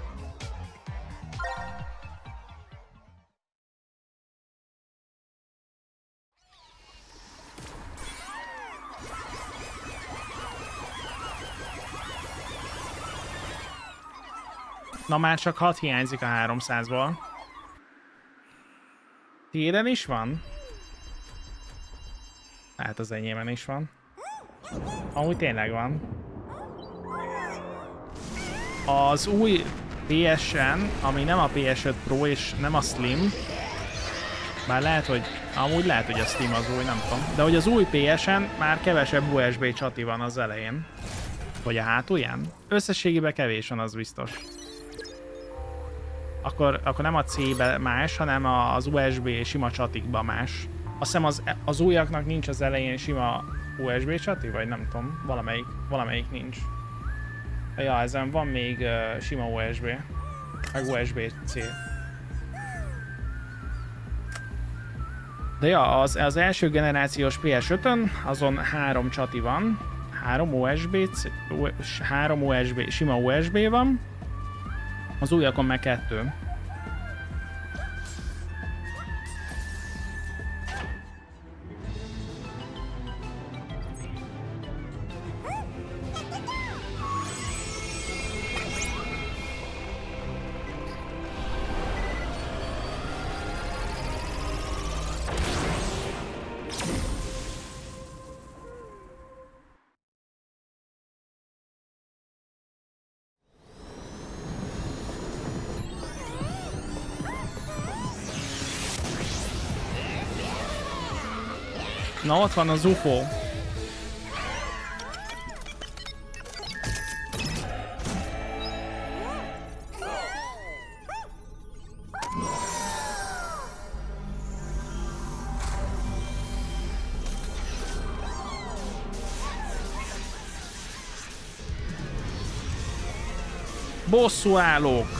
Na már csak hat hiányzik a háromszázból. Tiéden is van? Hát az enyémen is van. Amúgy tényleg van. Az új pé es-en, ami nem a pé es öt Pro és nem a Slim, bár lehet, hogy amúgy lehet, hogy a Slim az új, nem tudom, de hogy az új pé es-en már kevesebb u es bé csati van az elején. Vagy a hátulján? Összességében kevés van, az biztos. Akkor, akkor nem a C-be más, hanem az u es bé sima csatikba más. Azt hiszem az, az újaknak nincs az elején sima u es bé csati, vagy nem tudom, valamelyik, valamelyik nincs. Ja, ezen van még uh, sima u es bé, meg u es bé C. De ja, az, az első generációs pé es ötön azon három csati van, három u es bé, három u es bé, sima u es bé van, az újakon meg kettő. Na, ott van az u ef o. Bosszúállók.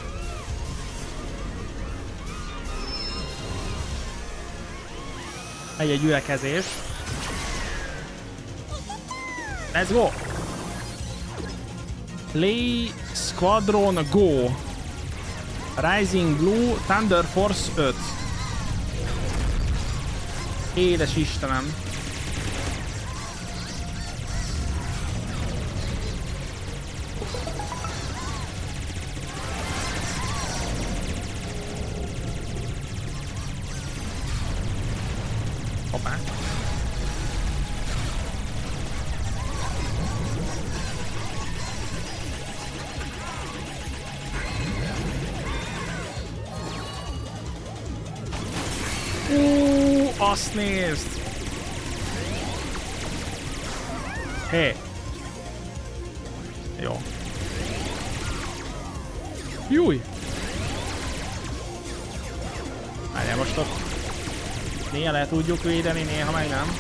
Egy-egy gyülekezés. Let's go! Play Squadron Go! Rising Blue Thunder Force öt. Édes Istenem! Hoppá! Ú, azt nézd! Hé! Jó. Júj! Várjál, most ott néha le tudjuk védeni, néha meg nem.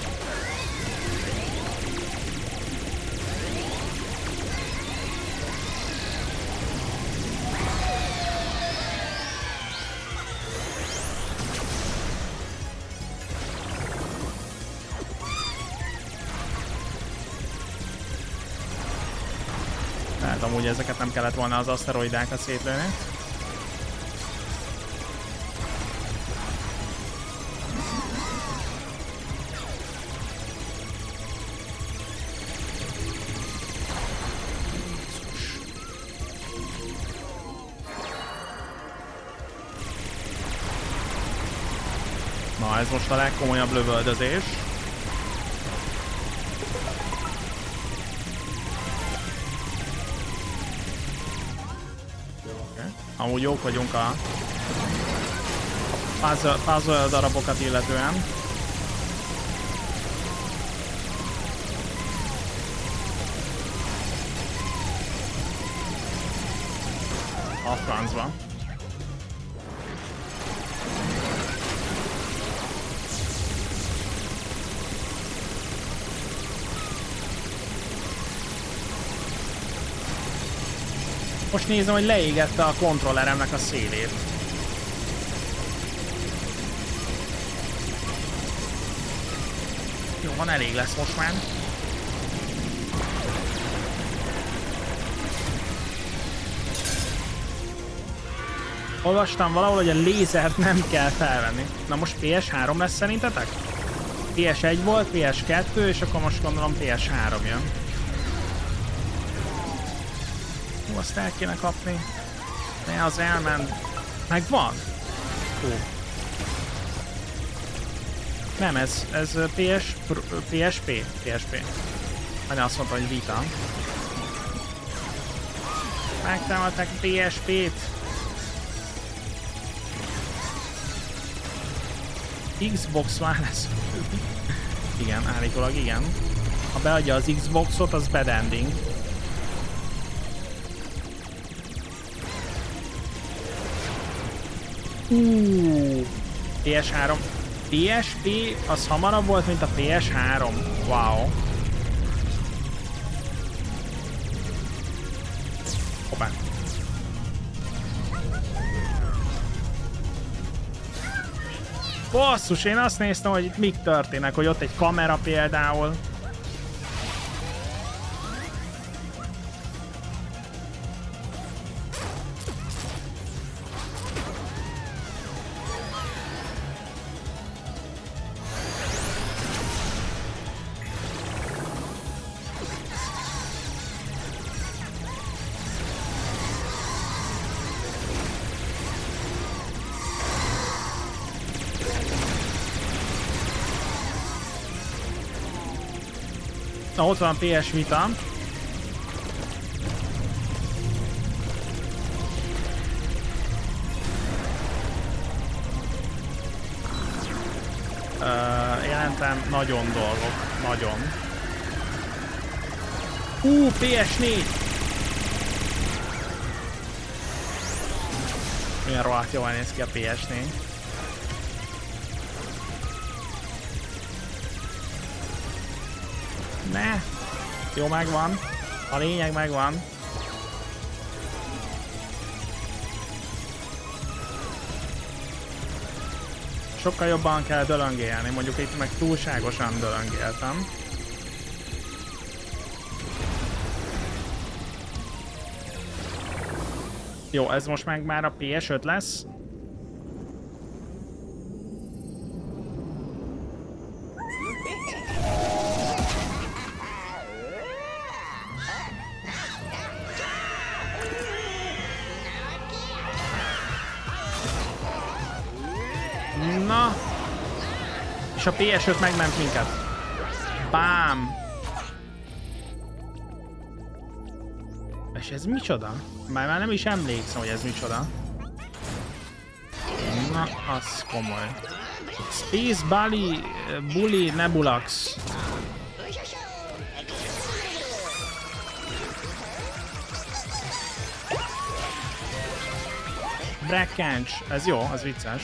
Tehát amúgy ezeket nem kellett volna az aszteroidákat szétlőni. ez most a legkomolyabb lövöldözés. Okay. Amúgy jók vagyunk a puzzle, puzzle darabokat illetően. A francba. Most nézem, hogy leégette a kontrolleremnek a szélét. Jó, van, elég lesz most már. Olvastam valahol, hogy a lézert nem kell felvenni. Na most P S három lesz szerintetek? P S egy volt, P S kettő, és akkor most gondolom P S három jön. Hú, azt el kéne kapni. Ne, az elment. Megvan? Hú. Nem, ez, ez P S, P S P. P S P. Anya azt mondta, hogy Vita. Megtámadták P S P-t. Xbox One lesz. Igen, állítólag igen. Ha beadja az Xboxot, az bad ending. Uh, P S három. P S P az hamarabb volt, mint a P S három. Wow. Hoppá. Basszus, én azt néztem, hogy itt mik történnek, hogy ott egy kamera például. Na, ott van P S Vita. Uh, jelentem nagyon dolgok. Nagyon. Hú, uh, P S négy! Milyen rohadt jól néz ki a P S négy. Ne! Jó, megvan. A lényeg megvan. Sokkal jobban kell dölöngélni, mondjuk itt meg túlságosan dölöngéltem. Jó, ez most meg már a P S öt lesz. Na, és a P S öt megment minket. Bám! És ez micsoda? Már, már nem is emlékszem, hogy ez micsoda. Na, az komoly. Space Bully, Bully Nebulax. Brekkencs. Ez jó, az vicces.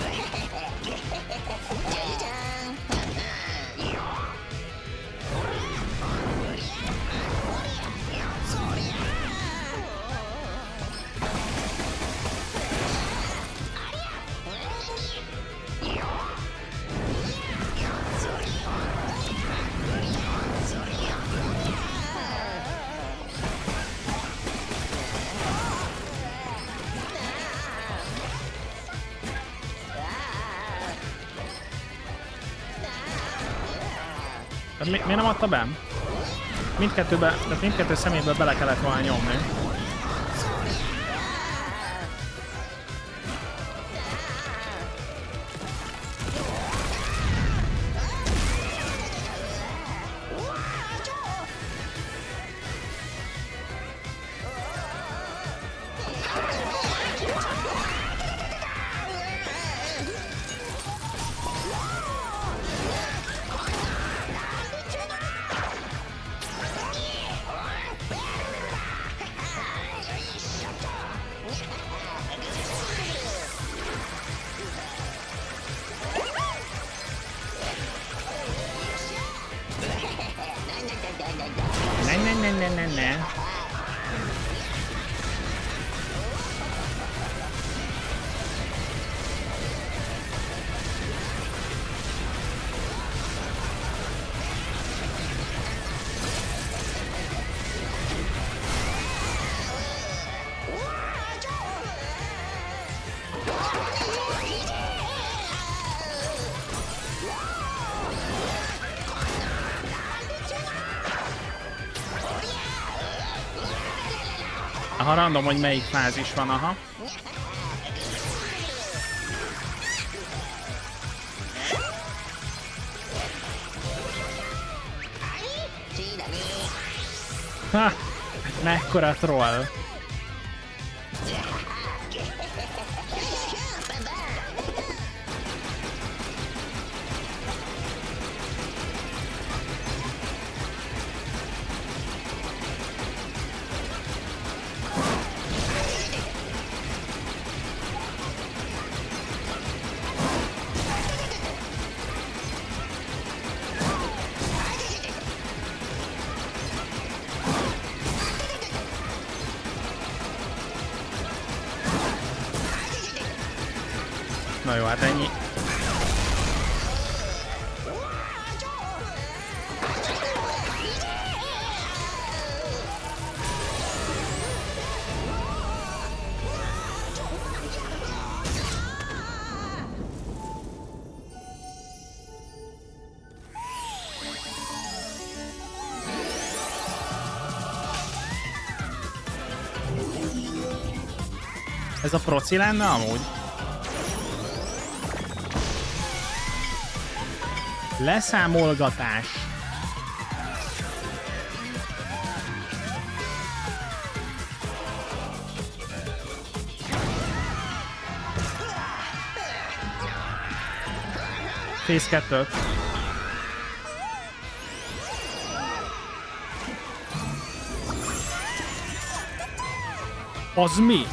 Mi, miért nem adta be? Mindkettőbe, tehát mindkettő szeméből bele kellett volna nyomni. Ne, ne, ne, ne, ne, ne. Aha, random, hogy melyik fázis van, aha. Ha! Mekkora troll! Na jó, hát ennyi. Ez a proci lenne amúgy? Leszámolgatás. Phase kettő. Az mi?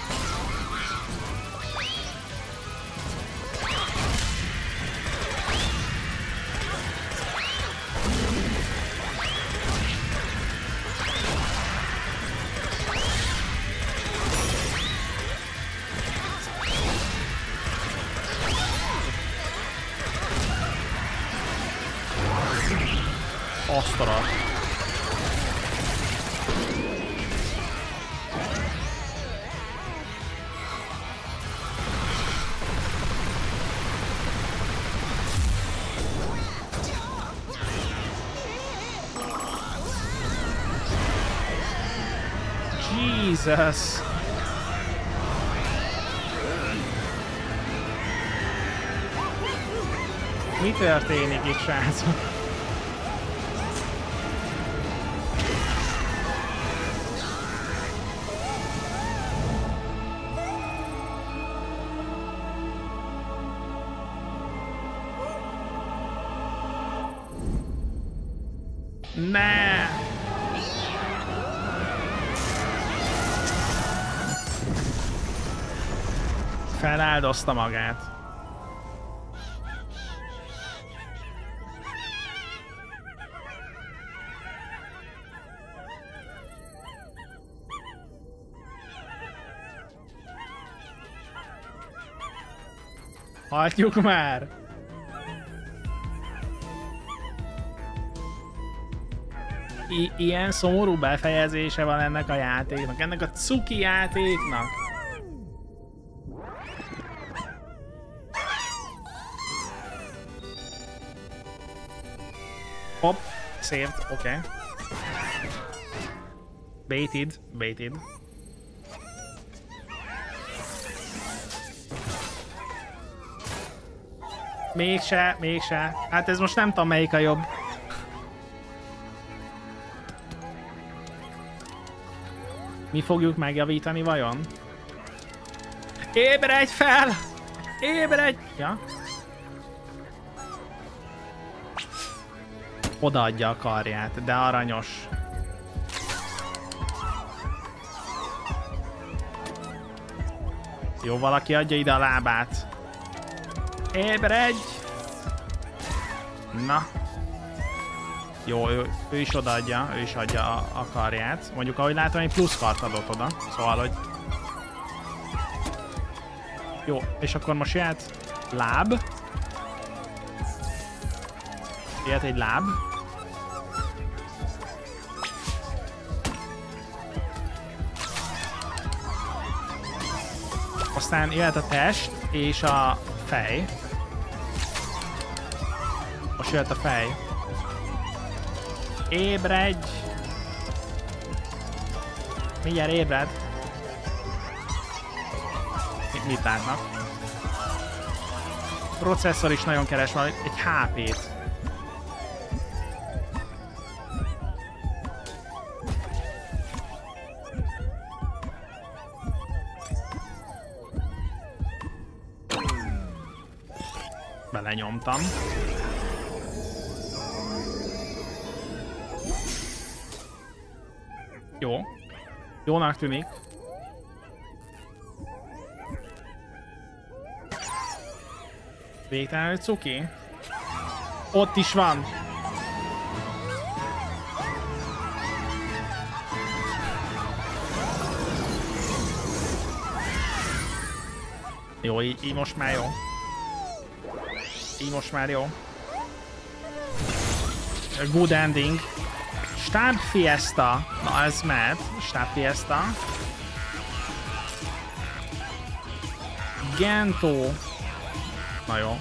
Asztala. Jesus. Mi történik itt, srácok? Ne! Feláldozta magát. Hagyjuk már! I ilyen szomorú befejezése van ennek a játéknak, ennek a cuki játéknak. Hopp, saved, oké. Okay. Baited, baited. Mégse, mégse. Hát ez most nem tudom melyik a jobb. Mi fogjuk megjavítani vajon? Ébredj fel! Ébredj! Ja. Odaadja a karját, de aranyos. Jó, valaki adja ide a lábát. Ébredj! Na. Jó, ő, ő is odaadja, ő is adja a, a karját. Mondjuk, ahogy látom, egy plusz kart adott oda. Szóval, hogy... Jó, és akkor most jöhet láb. Jöhet egy láb. Aztán jöhet a test és a fej. Most jöhet a fej. Ébredj! Mindjárt ébred. Mit, mit látnak? A processzor is nagyon keres valami, egy há pét. Belenyomtam. Jó. Jónak tűnik. Végtelenül cuki. Ott is van. Jó, így, így most már jó. Így most már jó. Good ending. Stab Fiesta. Na, ez mehet. Stab Fiesta. Gento. Na jó.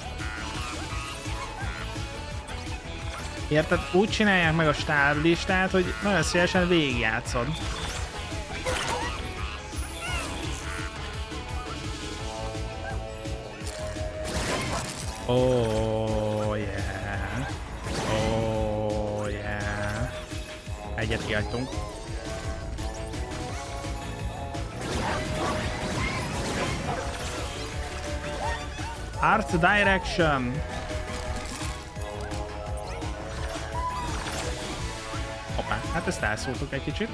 Érted? Úgy csinálják meg a stáblistát, hogy nagyon szívesen végigjátszod. Oh yeah. Oh yeah. Egyet kihagytunk. Art Direction. Hoppá, hát ezt elszóltuk egy kicsit.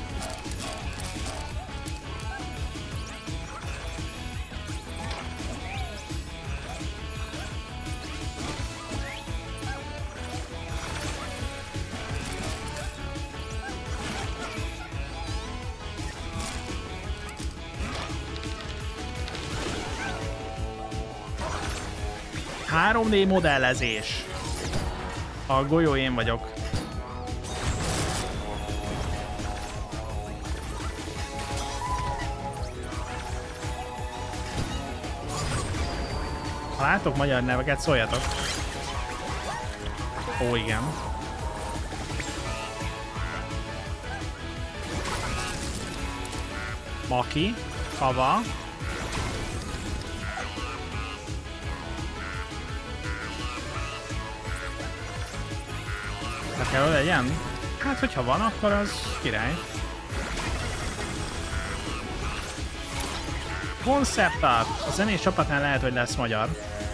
három dé modellezés. A golyó én vagyok. Ha látok magyar neveket, szóljatok. Ó, igen. Maki, Kava. De kell legyen? Hát, hogyha van, akkor az király. Concept Art. A zenés csapatnál lehet, hogy lesz magyar.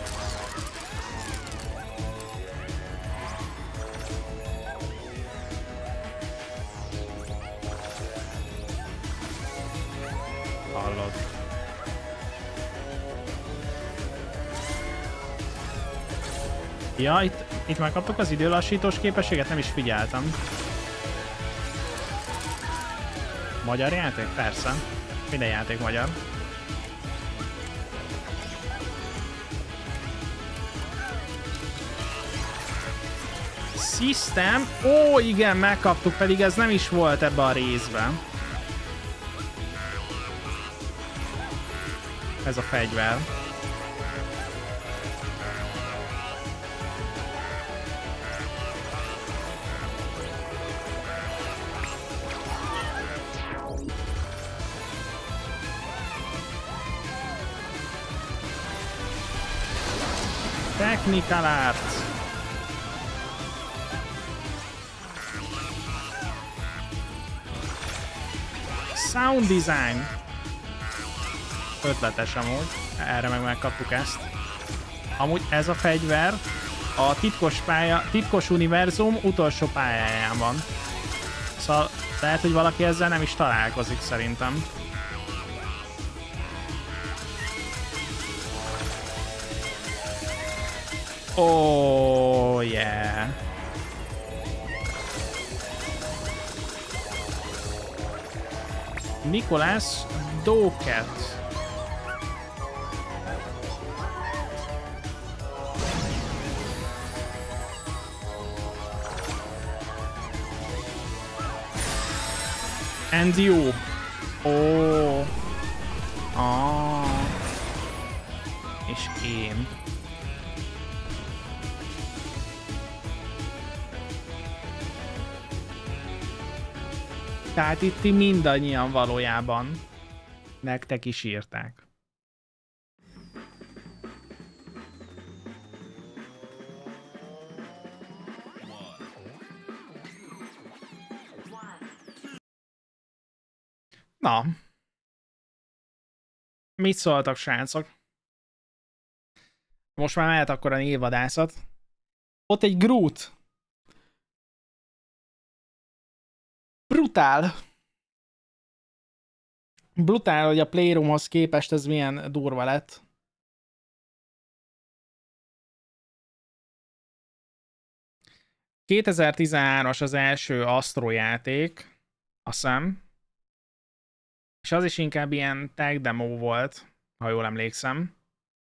Hallod. Ja, itt, itt már kaptuk az időlassítós képességet, nem is figyeltem. Magyar játék? Persze. Minden játék magyar. System. Ó, igen, megkaptuk, pedig ez nem is volt ebbe a részben. Ez a fegyver. Technical Art. Sound Design. Ötletes amúgy. Erre meg megkaptuk ezt. Amúgy ez a fegyver a titkos pálya, titkos univerzum utolsó pályáján van. Szóval lehet, hogy valaki ezzel nem is találkozik szerintem. Oh yeah. Nicolas Doket. And you. Ó. Ah. És én. Tehát itt ti mindannyian valójában nektek is írták. Na. Mit szóltak, srácok? Most már mehet akkor a névvadászat. Ott egy Groot. Brutál. Brutál, hogy a Playroomhoz képest ez milyen durva lett. kétezer-tizenhármas az első Astro játék, azt hiszem. És az is inkább ilyen tag demo volt, ha jól emlékszem.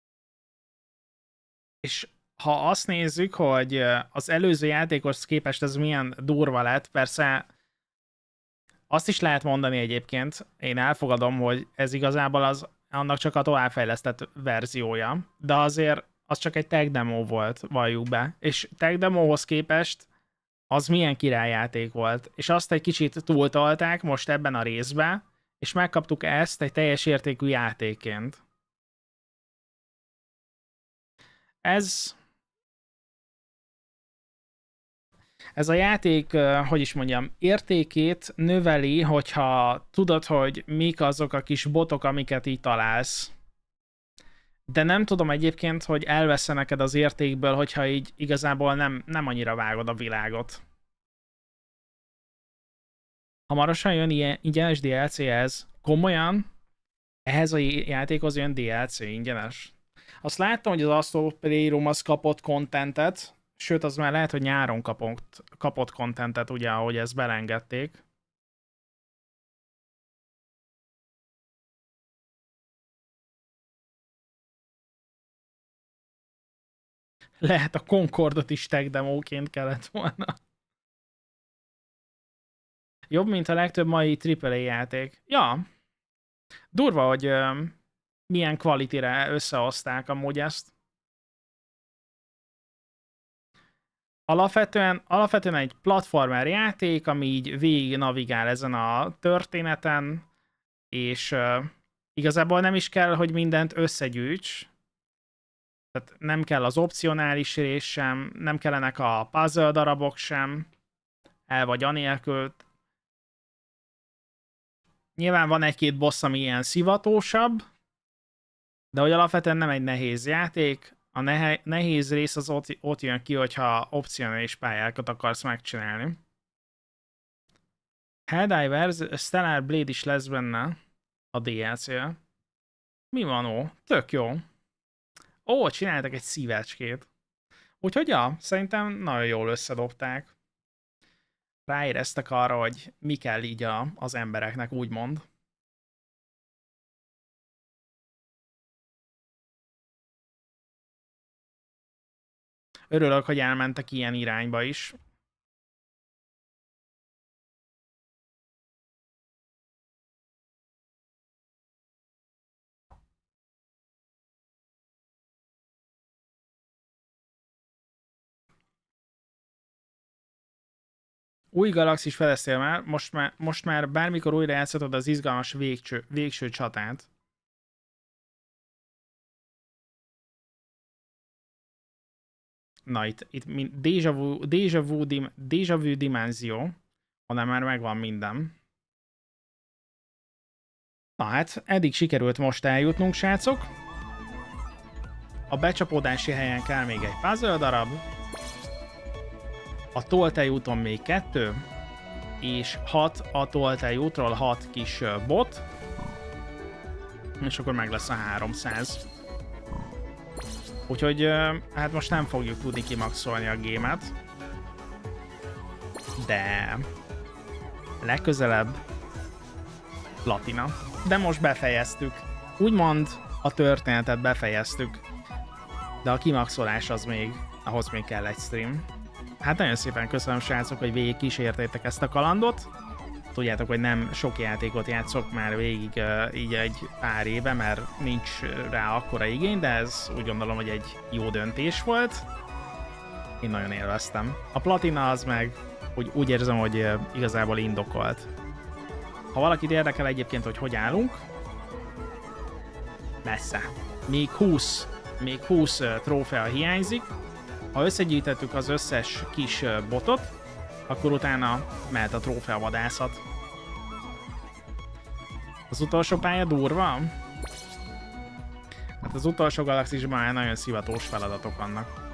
És ha azt nézzük, hogy az előző játékhoz képest ez milyen durva lett, persze azt is lehet mondani egyébként, én elfogadom, hogy ez igazából az annak csak a továbbfejlesztett verziója, de azért az csak egy tag demo volt, valljuk be. És tag demóhoz képest az milyen királyjáték volt. És azt egy kicsit túltolták most ebben a részben, és megkaptuk ezt egy teljes értékű játékként. Ez... Ez a játék, hogy is mondjam, értékét növeli, hogyha tudod, hogy mik azok a kis botok, amiket így találsz. De nem tudom egyébként, hogy elvesz-e neked az értékből, hogyha így igazából nem, nem annyira vágod a világot. Hamarosan jön ilyen ingyenes dé el cé-hez. Komolyan? Ehhez a játékhoz jön dé el cé ingyenes. Azt láttam, hogy az Astro Playroom az kapott contentet, sőt, az már lehet, hogy nyáron kapott, kapott contentet, ugye, ahogy ezt belengedték. Lehet a Concordot is tag demóként kellett volna. Jobb, mint a legtöbb mai á á á játék. Ja. Durva, hogy uh, milyen quality-re összehozták amúgy ezt. Alapvetően, alapvetően egy platformer játék, ami így végig navigál ezen a történeten, és uh, igazából nem is kell, hogy mindent összegyűjts. Tehát nem kell az opcionális rész sem, nem kellenek a puzzle darabok sem, el vagy anélkül. Nyilván van egy-két boss, ami ilyen szivatósabb, de hogy alapvetően nem egy nehéz játék. A nehéz rész az ott, ott jön ki, hogyha opcionális pályákat akarsz megcsinálni. Helldivers, Stellar Blade is lesz benne a dé el cé-re. Mi van, ó? Tök jó. Ó, csináltak egy szívecskét. Úgyhogy ja, szerintem nagyon jól összedobták. Ráéreztek arra, hogy mi kell így a, az embereknek, úgymond. Örülök, hogy elmentek ilyen irányba is. Új galaxis fedeztél már, most már, most már bármikor újra játszhatod az izgalmas végső, végső csatát. Na, itt, itt déjà vu, déjà vu, dim, déjà vu dimenzió, hanem már megvan minden. Na hát, eddig sikerült most eljutnunk, srácok. A becsapódási helyen kell még egy puzzle darab. A toltej úton még kettő, és hat a toltej útról hat kis bot, és akkor meg lesz a háromszáz. Úgyhogy hát most nem fogjuk tudni kimaxolni a gémet, de legközelebb platina. De most befejeztük. Úgymond a történetet befejeztük. De a kimaxolás az még, ahhoz még kell egy stream. Hát nagyon szépen köszönöm, srácok, hogy végig kísértétek ezt a kalandot. Tudjátok, hogy nem sok játékot játszok már végig uh, így egy pár éve, mert nincs rá akkora igény, de ez úgy gondolom, hogy egy jó döntés volt. Én nagyon élveztem. A platina az meg úgy, úgy érzem, hogy uh, igazából indokolt. Ha valakit érdekel egyébként, hogy hogy állunk, messze. Még húsz, még húsz uh, trófea hiányzik. Ha összegyűjtettük az összes kis uh, botot, akkor utána mehet a trófea vadászat. Az utolsó pálya durva? Hát az utolsó galaxisban már nagyon szivatós feladatok vannak.